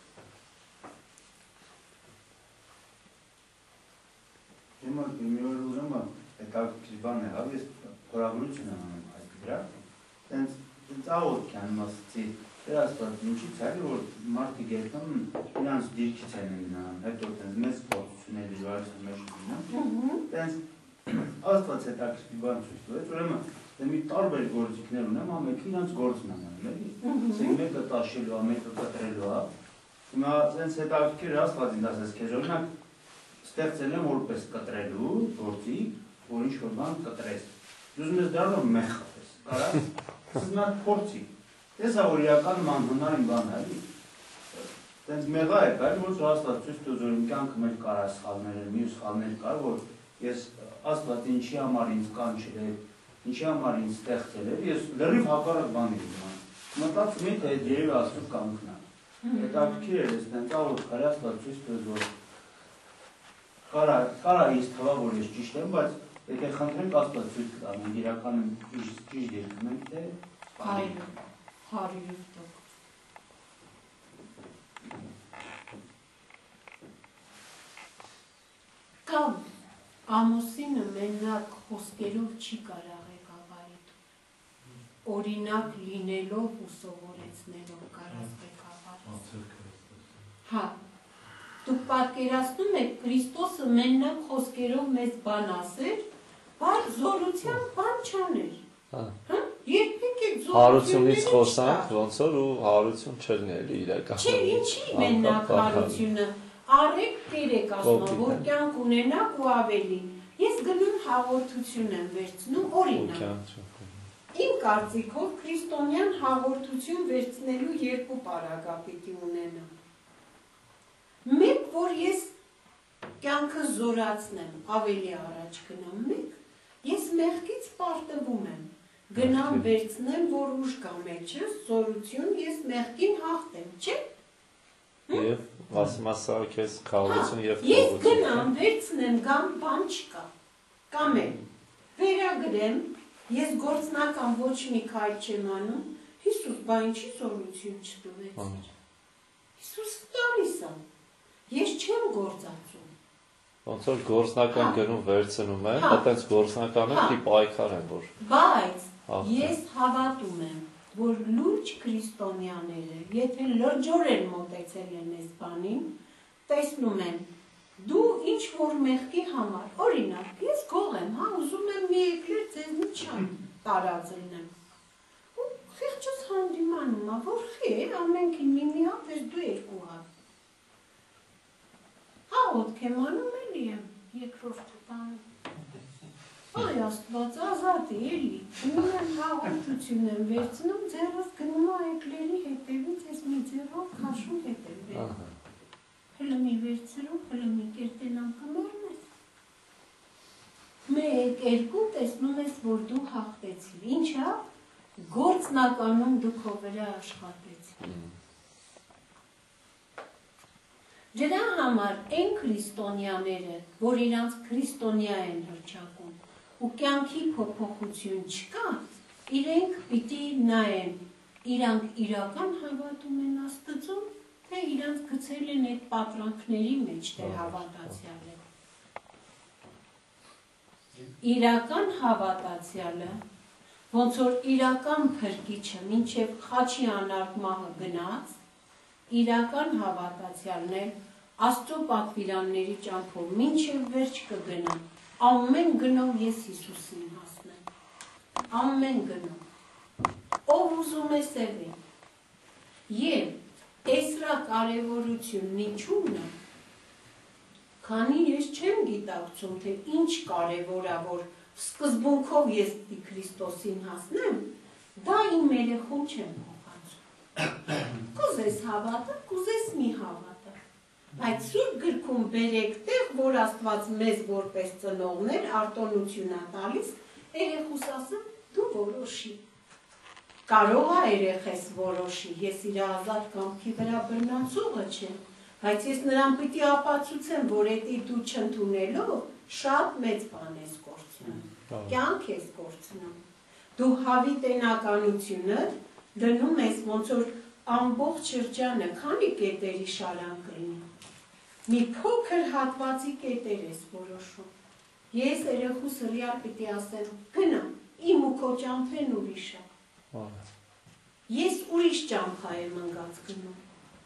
Հիմա մի օր ուրեմն հետաքրքիր բան է, ես խորագրություն եմ անում այդ վրա, տենց աղոթք եմ ասացի, դեր Աստված ինչից է, որ մարդիկ երբեմն իրանց դիրքից են գնան, հետո տենց մեծ փոխությունների դժվարության մեջ գնան, տենց Աստված հետաքրքիր բան ցույց տվեց, ուրեմն մի տարբեր գործիքներ ունեմ, ամենքը իրանց գործն են անում, էլի, ասենք մեկը տաշելու է, մեկը կտրելու է, հիմա տենց հետաքրքիր Աստված ինձ ասեց քեզ, օրինակ ստեղծել եմ որպես կտրելու գործիք, որ ինչ-որ բան կտրես։ Դու ուզում ես դառնալ մեխ, կարա՞, ուզում ես փորձի։ Տեսա որ իրականում անհնարին բան է, էլի։ Տենց մեղա է կար, որ Աստված ցույց տուր իմ կյանքը մեր կարա սխալներ, մյուս սխալներ կար, որ ես Աստված ինչի համար ինձ կանչել է, ինչի համար ինձ ստեղծել է, ես լրիվ հակառակ բան եմ անում։ Մտածում եմ թե երևի Աստծո կամքն է։ Հետաքրքիր է, ես տենց աղոթք կարի Աստված ցույց տուր, որ կարա ինձ թվա, որ ես ճիշտ եմ, բայց եթե խնդրենք Աստված ցույց տա, մենք իրականում ճիշտ երկում ենք, թե այո, 100%։ Կամ ամուսինը մենակ խոսքերով չի կարող ղեկավարի տուն, օրինակ լինելով ու սովորեցնելով կարած ղեկավարի։ Հա, դուք պատկերացնում եք Քրիստոսը մենակ խոսքերով մեզ բան ասեր, բայց զորության բան չաներ։ Երբեք այդ հարությունից խոսանք, ոնց որ ու հարություն չլինի էլի իրականում։ Չէ, ինչի մենակ հարությունը, առեք կերեք ասում, որ կյանք ունենաք ու ավելի։ Ես գնում հաղորդություն եմ վերցնում, օրինակ։ Իմ կարծիքով քրիստոնյան հաղորդություն վերցնելու երկու պարագայթի ունենամ։ Մեկ, որ ես կյանքը զորացնեմ, ավելի առաջ գնամ, մեկ, ես մեղքից պարտվում եմ, գնամ վերցնեմ, որ ուժ կա մեջս, զորություն, ես մեղքին հաղթեմ, չէ՞։ Եվ ասում ասա քեզ խաղաղություն եւ ես գնամ վերցնեմ, գամ բան չկա, կամ էլ վերագրեմ, ես գործնական ոչ մի քայլ չեմ անում, Հիսուս, բա ինչի զորություն չտվեցիր։ Հիսուսը տալիս է։ Ես չեմ գործածում։ Ոնց որ գործնական գնում վերցնում եմ, այտենց գործնականը պիտի պայքար եմ, որ։ Բայց ես հավատում եմ, որ լուրջ քրիստոնյաները, եթե լրջորեն մոտեցել են այս բանին, տեսնում են, դու ինչ որ մեղքի համար, օրինակ, ես գող եմ, հա, ուզում եմ մի եկլեր ձեզնից չան տարածելնեմ։ Ու խիղճս հանդիմանում, որ խի, ամենքին միմիապ ես դու երկու հատ։ Աղոթք եմ անում էլի եմ, երկրորդ բանում։ Այ Աստված ազատ է էլի, նույն հաղորդություն եմ վերցնում, ձեռս գնում է եկլերի հետևից, ես մի ձեռով քաշում հետ եմ վերնում։ Հլմի վերցրում, հլմի կերտելամ երկու տեսնում ես, որ դու հաղթեցիր։ Ինչա, գործնականում դու քո վրա աշխատեցիր։ Դրա համար այն քրիստոնյաները, որ իրանց քրիստոնյա են հռչակում, ու կյանքի փոփոխություն չկա, իրենք պիտի նայեն, իրանք իրական հավատում են Աստծուն, թե իրանք գցել են այդ պատրանքների մեջ, թե հավատացյալ են։ Իրական հավատացյալը, ոնց որ իրական փրկիչը, մինչև խաչի անարկ մահը գնաց, իրական հավատացյալն էլ Աստծո պատվիրանների ճամփով մինչև վերջ կգնա, ամեն գնով ես Հիսուսին հասնեմ, ամեն գնով, ով ուզում է սևի, և էսրա կարևորությունն ինչումն է, քանի ես չեմ գիտակցում, թե ինչ կարևոր է, որ սկզբունքով ես Քրիստոսին հասնեմ, դա իմ երեխուն չեմ փոխանցում, կուզես հավատը, կուզես մի հավատը, բայց Սուրբ գրքում բերեք տեղ, որ Աստված մեզ որպես ծնողներ արտոնություն է տալիս, երեխուս ասում, դու որոշի, կարող է երեխես որոշի, ես իր ազատ կամքի վրա բռնացողը չեմ, բայց ես նրան պիտի ապացուցեմ, որ էդի դու չընդունելով շատ մեծ բան ես կորցնում, կյանք ես կորցնում, դու հավիտենականությունը դնում ես ոնց որ ամբողջ շրջանը, քանի կետերի շարան կլինի, մի փոքր հատվածի կետեր ես որոշում, ես երեխուս ռիալ պիտի ասեմ, գնա, իմ ու քո ճամփեն ուրիշ է, ես ուրիշ ճամփա եմ ընկած գնում,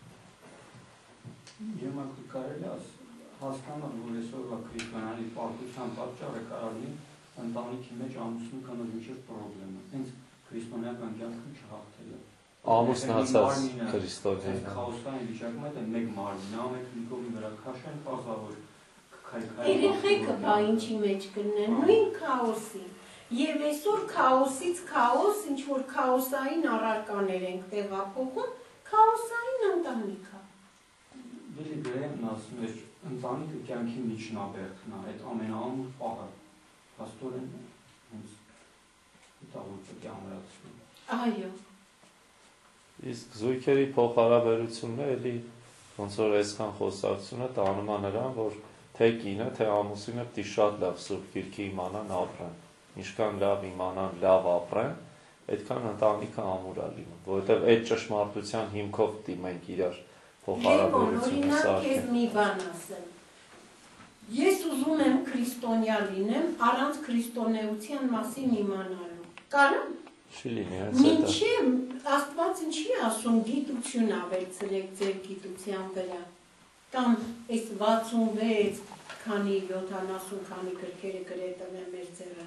Եմ կարելի հասկանալ, որ այսօրվա քրիստոնյանի պարտության պատճառը կարելի ընտանիքի մեջ ամուսնու կնոջիջեր պրոբլեմը, հենց քրիստոնեական կյանքը չհաղթելը։ Ամուսնացած քրիստոնյա։ Քաոսային վիճակում այդ մեկ մարմին, ամեն քնիկովի վրա քաշեն պազավոր երեխեքը բա ինչի մեջ կնեն, նույն քաոսի։ Եվ այսօր քաոսից քաոս, ինչ որ քաոսային առարկաներ ենք տեղափոխում, քաոսային ընտանիք է։ Բիլի Գրեհեմն ասում էր, ընտանիքը կյանքի միջնաբերդն է, այդ ամենաամուր պահը, փաստորեն հենց տաղուտը կամրացնում։ Այո։ Իսկ զույգերի փոխհարաբերությունը էլի ոնց որ այսքան խոսակցությունը տանում է նրան, որ թե կինը, թե ամուսինը պիտի շատ լավ Սուրբ Գիրքը իմանան ապրեն։ Ինչքան լավ իմանան, լավ ապրեն, այդքան ընտանիքը ամուր է լինում, որովհետև այդ ճշմարտության հիմքով պիտի մենք իրար փոխհարաբերությունը սարքենք։ Ես մի բան ասեմ։ Ես ուզում եմ քրիստոնյա լինեմ առանց քրիստոնեության մասին իմանալու։ Կարամ։ Չի լինի, հենց դա։ Մինչև Աստված ինչի ասում գիտություն ավելցրեք ձեր գիտության վրա։ Կամ այս 66 քանի 70 քանի գրքերը գրետն է մեր ձեռը։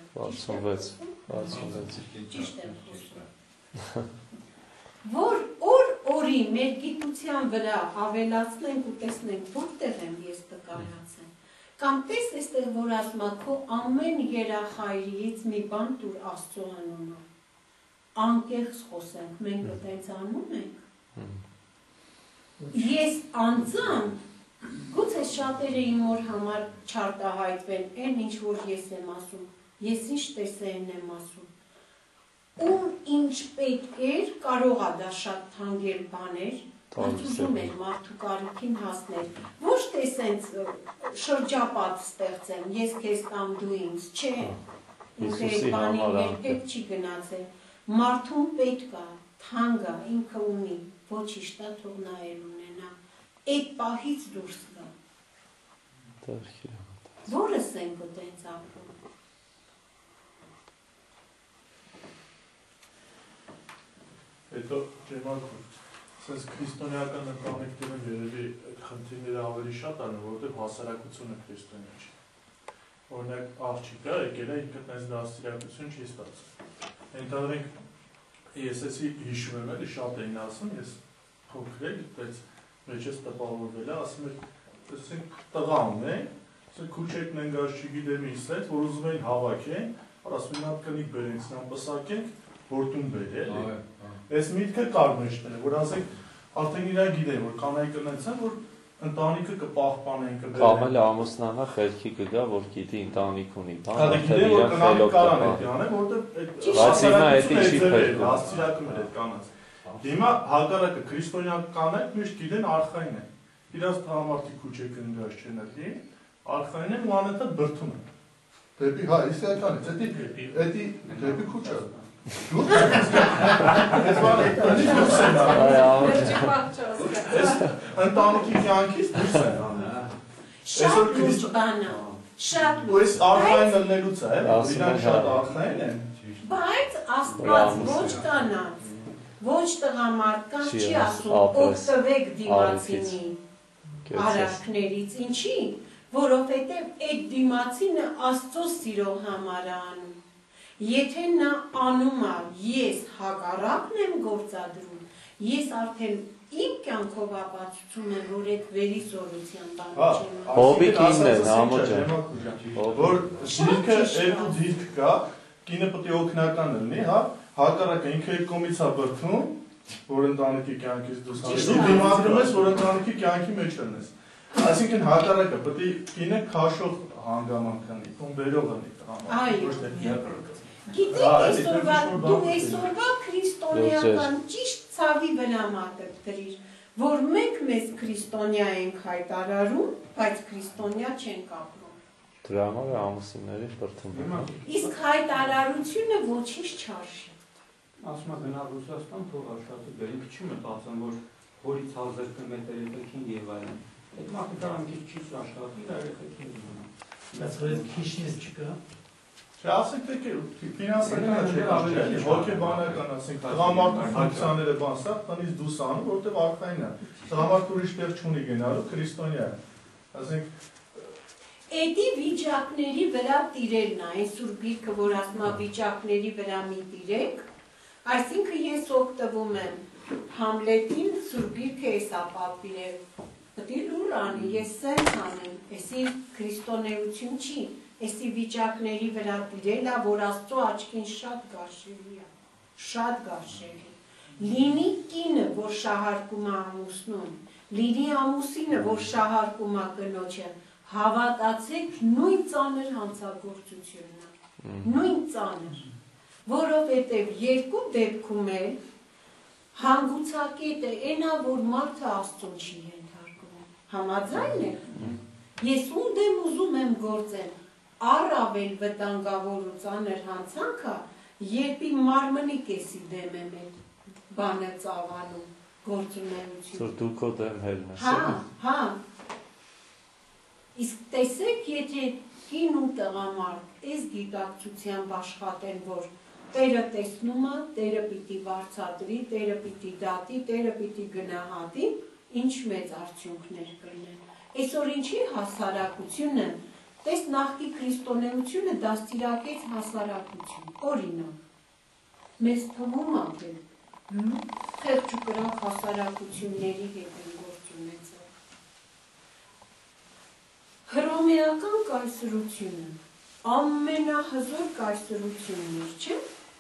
66 Ճիշտ եմ խոսում։ Որ օրի մեր գիտության վրա ավելացնենք ու տեսնենք որտեղ եմ ես տկարացել։ Կամ տես այստեղ որ ասում ա քո ամեն երախայրից մի բան տուր Աստծո անունով։ Անկեղծ խոսենք, մենք այդպես անում ենք։ Ես անձամբ գուցե շատերը իմ որ համար չարտահայտվեն, այն ինչ որ ես եմ ասում, ես ինչ տեսային եմ ասում։ Ում ինչ պետք էր, կարող է դա շատ թանկել բաներ, բայց ուզում էր մարդու կարիքին հասնել։ Ոչ թե սենց շրջապատ ստեղծեմ, ես քեզ տամ դու ինձ, չէ։ Ինքը այդ բանին երբեք չի գնացել։ Մարդուն պետք է, թանկ է, ինքը ունի, ոչիշ դա թող նա էլ ունենա, այդ պահից դուրս գա։ Որս ենք այդպես ապրում։ Հետո ջեմակում, սենց քրիստոնեական ընտանիքներում երևի այդ խնդիրները ավելի շատ ան, որովհետև հասարակությունը քրիստոնյա չի։ Օրինակ աղջիկը եկել է ինքը տես դաստիարակություն չի ստացում։ Ենթադրենք ես էսի հիշում եմ էլի շատ էին ասում, ես փոքր էի, բայց մեջ ես տպավորվել է, ասում էր, տեսենք տղա ունենք, ասենք քուչեկն են գազ չգիտեմ ինչ սետ, որ ուզում էին հավաքեն, ասում են հատ կնիկ բերենք, սնան պսակենք, որտուն բերի էլի։ Այս միտքը կար մեջտերը, որ ասենք արդեն իրան գիտեն, որ կանայք կնեցան, որ ընտանիքը կպահպանեն, Կամ էլ ամուսնանա խելքի կգա, որ գիտի ընտանիք ունի, բան, Հա, գիտեմ, որ կնամի կարան էդի անեն, որտեղ Բայց հիմա էդի չի փրկում։ Հասցիրակում էր այդ կանանց։ Հիմա հակառակը քրիստոնյանկաներ միշտ գիտեն արխային են։ Իրաց տղամարդի քուչե կնգած չեն էլի, արխային են ու անընդհատ բրդում են։ Դեպի հա, իսկականից, էդի դեպի քուչը։ Դու ես բանը դից դուրս են ընտանիքի կյանքից դուրս են անում։ Շատ լուրջ բան է, շատ Ու այս արխային ըլնելուց է, իրանք շատ արխային են։ Բայց Աստված ոչ կանանց, ոչ տղամարդկանց չի ասում օգտվեք դիմացինի արարքներից, ինչի, որովհետև այդ դիմացինը Աստծո սիրո համար է անում։ Եթե նա անում է, ես հակառակն եմ գործադրում, ես արդեն իմ կյանքով ապացուցում եմ, որ այդ վերիսորության բանը չեմ։ Հոբի կինն է, համոջը։ Որ դիրքը երկու դիրք կա, կինը պետք է օգնական լինի, հա, հակառակը ինքը այդ կողմից է բրդում, որ ընտանիքի կյանքից դուրս հանես, դու դիմադրում ես, որ ընտանիքի կյանքի մեջ լինես։ Այսինքն հակառակը պետք է կինը քաշող հանգամանք ունի, բերող ունի տղամարդը։ Գիտեք, դու այսօրվա քրիստոնեական ճիշտ ցավի վրա մատը դրիր, որ մենք մեզ քրիստոնյա ենք հայտարարում, բայց քրիստոնյա չենք ապրում։ Դրա համար է ամուսինների բրդում։ Իսկ հայտարարությունը ոչինչ չարժի։ Ասում է գնա Ռուսաստան, թող աշխատի, բերինք չի մտածում, որ հորից հազար կիլոմետր եկին եւ այլն։ Այդ մարդը կարան քիչ աշխատի, իր երեխեքին դիմա։ Բայց որ այդ քիչնից չկա։ Ասենք թե ֆինանսական չէ, հոգեբանական, ասենք տղամարդու ֆունկցիաները բան սա տնից դուրս անում, որտեղ արխային է։ Տղամարդը ուրիշ տեղ չունի գնալու, քրիստոնյա է։ Ասենք Էդի վիճակների վրա տիրելն է, այն Սուրբ Գիրքը, որ ասում է վիճակների վրա մի տիրեք, այսինքն ես օգտվում եմ Համլետին Սուրբ Գիրքը էսա պատվիրել, պետք է լուր անի, ես սենց անեմ, էսի քրիստոնեություն չի, էսի վիճակների վրա տիրել է, որ Աստծո աչքին շատ գարշելի է, շատ գարշելի։ Լինի կինը, որ շահարկում է ամուսնուն, լինի ամուսինը, որ շահարկում է կնոջը, հավատացեք նույն ծանր հանցագործությունն է, նույն ծանր, որովհետև երկու դեպքում էլ հանգուցակետը այնա, որ մարդը Աստծուն չի ենթարկվում, համաձայն եք, ես ում դեմ ուզում եմ գործել, առավել վտանգավոր ու ծանր հանցանքը, երբ իմ մարմնի կեսի դեմ եմ այդ բանը ծավալում, գործունեություն։ Որ դու քո դեմ հելն ես։ Հա։ Իսկ տեսեք, եթե կին ու տղամարդ այս գիտակցությամբ աշխատեն, որ Տերը տեսնում է, Տերը պիտի վարձատրի, Տերը պիտի դատի, Տերը պիտի գնահատի, ինչ մեծ արդյունքներ կլինեն։ Այսօր ինչի հասարակությունը, տես նախկի քրիստոնեությունը դաստիարակեց հասարակություն, օրինակ, մեզ թվում է, թե խեղճուկրակ հասարակությունների հետ են գործ ունեցել։ Հռոմեական կայսրությունը ամենահզոր կայսրությունն էր, չէ՞։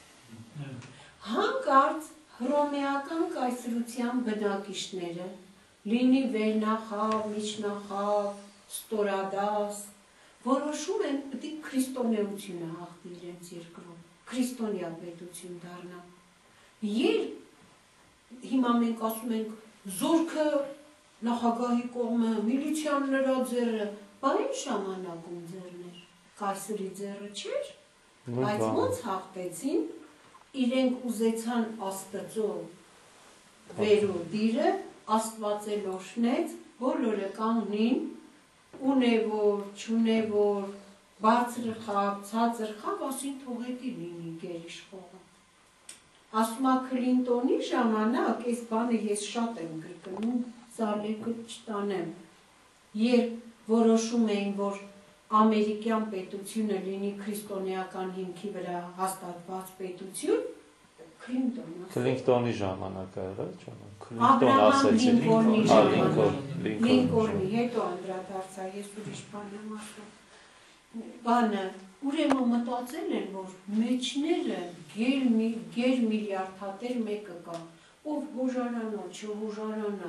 Հանկարծ հռոմեական կայսրության բնակիչները, լինի վերնախավ, միջնախավ, ստորադաս, որոշում են պետք է քրիստոնեությունը հաղթի իրենց երկրում, քրիստոնյա պետություն դառնա։ Երբ հիմա մենք ասում ենք զորքը նախագահի կողմը, միլիցիան նրա ձեռը, բա այն ժամանակում ձեռն էր, կայսրի ձեռը չէր, բայց ոնց հաղթեցին, իրենք ուզեցան Աստծո վերու դիրը, Աստված էլ օրհնեց, բոլորը կանգնին, ունևոր, չունևոր, բարձր խավ, ցածր խավ, ասին թողեցի լինի գերիշխողը։ Ասում է Քլինտոնի ժամանակ, այս բանը ես շատ եմ կրկնում, զալեկը չտանեմ, երբ որոշում էին, որ ամերիկյան պետությունը լինի քրիստոնեական հիմքի վրա հաստատված պետություն, Քլինտոնի ժամանակ է եղել, չէ՞։ Աբրահամ Լինկոլնի ժամանակ, Լինկոլնի, հետո անդրադարձա, ես ուրիշ բան եմ ասում։ Բանը, ուրեմն մտածել են, որ մեջները գեր միլիարդատեր մեկը կա, ով հոժարանա, չհոժարանա,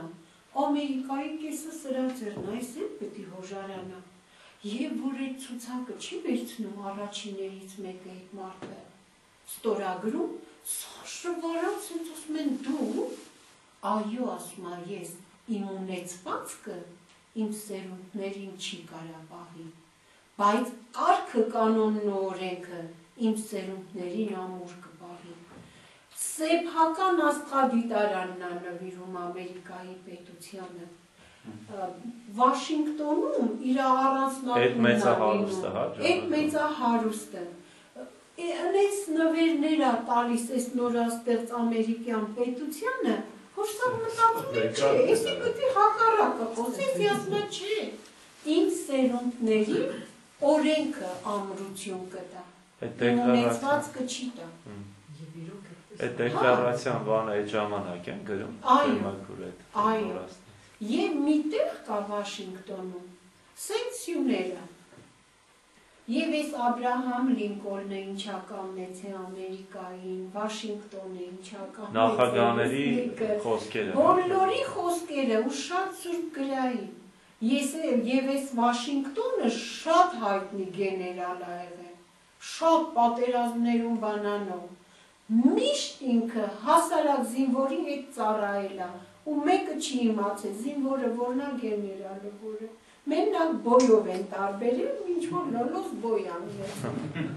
Ամերիկայի կեսը սրածերն, այս էլ պետք է հոժարանա։ Եվ որ այդ ցուցակը չի վերցնում առաջիններից մեկը այդ մարդը ստորագրում, շվարած ինձ ասում են դու, այո ասում եմ ես, իմ ունեցվածքը իմ սերունդներին չի կարա պահի, բայց կարգը կանոնն ու օրենքը իմ սերունդներին ամուր կպահի։ Սեփական աստղադիտարանն է նվիրում Ամերիկայի պետությանը։ Վաշինգտոնում իր առանձնատունն այդ մեծահարուստը այնպես նվերներ է տալիս այս նորաստեղծ ամերիկյան պետությանը, որ սա մտածում է չէ, էսի պետք է հակառակը խոսես, ասում է չէ, իմ սերունդների օրենքը ամրություն կտա, ունեցվածքը չի տա։ Այդ դեկլարացիան բանը այդ ժամանակ են գրում։ Այո, և միտեղ կա Վաշինգտոնում սենքսյուները, և այս Աբրահամ Լինկոլնը ինչա կամնեց է Ամերիկային, Վաշինգտոնը ինչա կամնեց է նախագահների խոսքերը, բոլորի խոսքերը ու շատ սուրբ գրային, և այս Վաշինգտոնը շատ հայտնի գեներալ ա եղել, շատ պատերազմներում բանանով, միշտ ինքը հասարակ զինվորի հետ ծառայել ա, ու մեկը չի իմացել, զինվորը որնա գեներալը որը, մենակ բոյով են տարբերել, ինչ որ լոլոս բոյ անվել։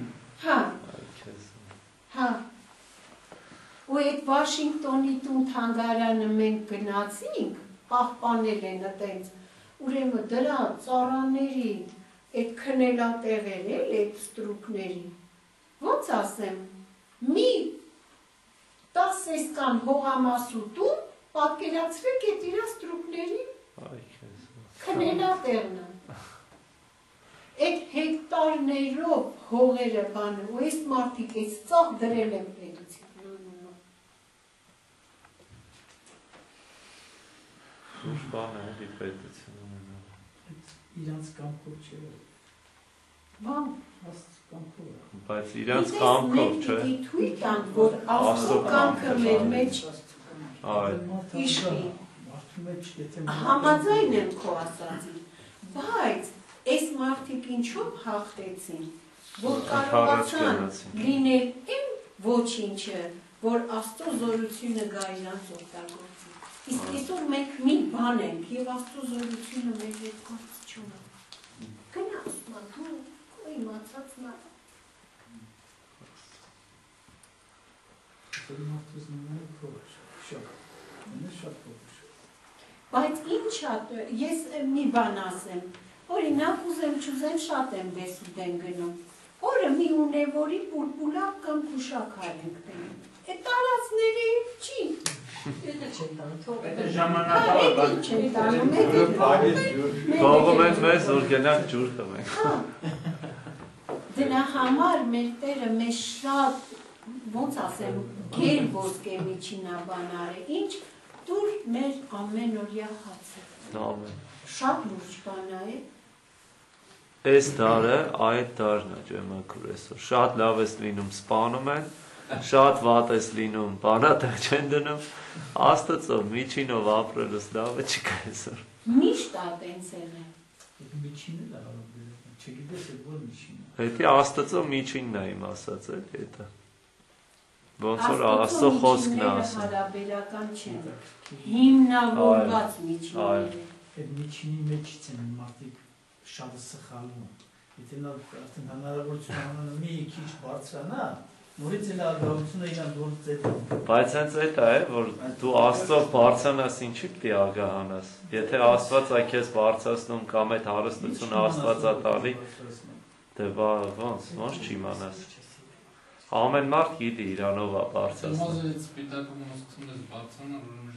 Հա, ու այդ Վաշինգտոնի տուն թանգարանը մենք գնացինք, պահպանել են այդենց, ուրեմն դրա ծառաների, այդ քնելատեղեր էլ, այդ ստրուկների, ոնց ասեմ, մի 10 էսկան հողամասու տուն, պատկերացրեք այդ իրա ստրուկների քնելատեղն է։ Այդ հեկտարներով հողերը բանը, ու այս մարդիկ այս ծաղ դրել են պետության։ Սուրբ բան է էլի պետություն։ Իրանց կամքով չէ։ Բան, կամքով է։ Բայց իրանց կամքով չէ։ Մենք թույլ տանք, որ Աստծո կամքը մեր մեջ իշխի։ Համաձայն եմ քո ասածին, բայց այս մարդիկ ինչով հաղթեցին, որ կարողացան լինել այն ոչինչը, որ Աստծո զորությունը գա իրանց օգտագործի։ Իսկ այսօր մենք մի բան ենք, և Աստծո զորությունը մեր հետ գործ չունի։ Գնա ասում եմ, դու քո իմացած մարդ։ Բայց ինչ ես մի բան ասեմ, օրինակ ուզեմ չուզեմ շատ եմ դեսուդեն գնում, օրը մի ունևորի պուլպուլակ կամ կուշակար ենք տենում, է տարածների չի, Թողում են մեզ, որ գնանք ջուր խմենք։ Դրա համար մեր Տերը մեզ շատ, ոնց ասեմ, գեր ոսկե միջինաբանար է, ինչ դուր մեր ամենօրյա հացը։ Շատ լուրջ բան է։ Այս դարը այդ դարն է ջեմակուր այսօր։ Շատ լավ ես լինում սպանում են, շատ վատ ես լինում բանատեղ չեն դնում, Աստծո միջինով ապրելուց լավը չկա այսօր։ Միշտ ատենց են է։ Միջինը լավ է, չգիտես որ միջինը։ Հետի Աստծո միջինն է իմ ասած էլ հետը։ Ոնց որ Աստծո խոսքն է ասում։ Հարաբերական չեն, հիմնավորված միջիններ են։ Այդ միջինի մեջից են մարդիկ շատը սխալում։ Եթե նա արդեն հնարավորություն ունենա մի քիչ բարձրանա, նորից էլ ագահությունը իրան գործ է։ Բայց հենց այդ է, որ դու Աստծո բարձրանաս ինչի՞ պիտի ագահանաս։ Եթե Աստված է քեզ բարձրացնում կամ այդ հարստությունը Աստվածա տալի, դե ոնց չիմանաս։ Ամեն մարդ գիտի իրանով է բարձրացնում։ Մոզը սպիտակում ուսուցում ես բարձրանալ, ուրեմն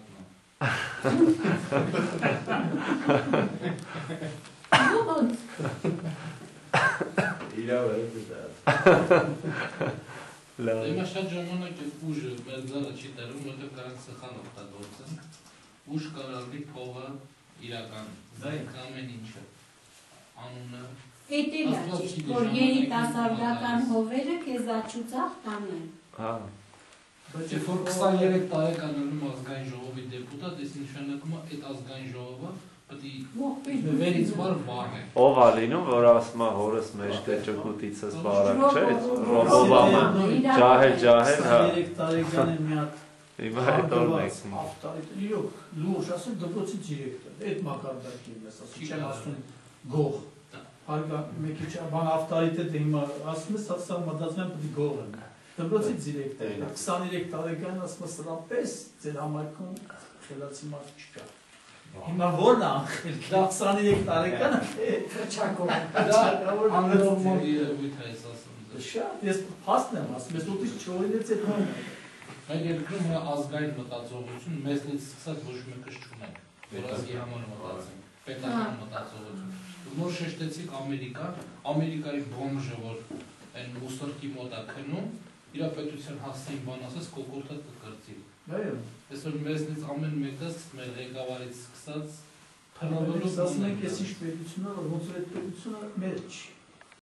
ժամանակն է։ Իրավ է դա։ Հիմա շատ ժամանակ է ուժը մեր ձեռը չի տերում, որտեղ կարանք սխալ օգտագործեն։ Ուժ կարալի փողը իրական, դա ամեն ինչը, անունը։ Էդ էլ է ճիշտ, որ երիտասարդական հովերը քեզ աչուծախ տանեն։ Երբ որ 23 տարեկան անում ազգային ժողովի դեպուտատ, այս նշանակում է այդ ազգային ժողովը պետք է վերից վար բառ է։ Ով է լինում, որ ասում է հորս մեջտե ճկուտիցս բարակ չէ, Ռոբովամը, ջահել, հա։ 3 տարեկան է մի հատ Հիմա հետո մեկ։ Իրոք, լուրջ ասում դպրոցի դիրեկտոր, այդ մակարդակի ես ասում, չեմ ասում գող։ Հարգա մեկի բան ավտորիտետ հիմա ասում ես, ասա մտածում եմ պետք է գող եմ։ Դպրոցի դիրեկտոր, 23 տարեկան ասում ես սրապես ձեր համայնքում խելացի մարդ չկա։ Հիմա ո՞րն է անխել, 23 տարեկան է քրչակով։ Դա աննորմալ երևույթ է ասում։ Շատ, ես հաստ եմ ասում, ես ուտից չորինեց այդ հոն։ Մեր երկրում ազգային մտածողություն մեզնից սկսած ոչ մեկս չունենք, որ ազգի համար մտածենք, պետական մտածողություն։ Նոր շեշտեցիք Ամերիկայի բոմժը, որ այն մուսորքի մոտ է քնում, իր պետության հասցեին բան ասես կոկորտը կկրծի։ Այսօր մեզնից ամեն մեկը մեր ղեկավարից սկսած փնովելու ասում ենք, ես ինչ պետությունը, ոնց որ այդ պետությունը մեր չի։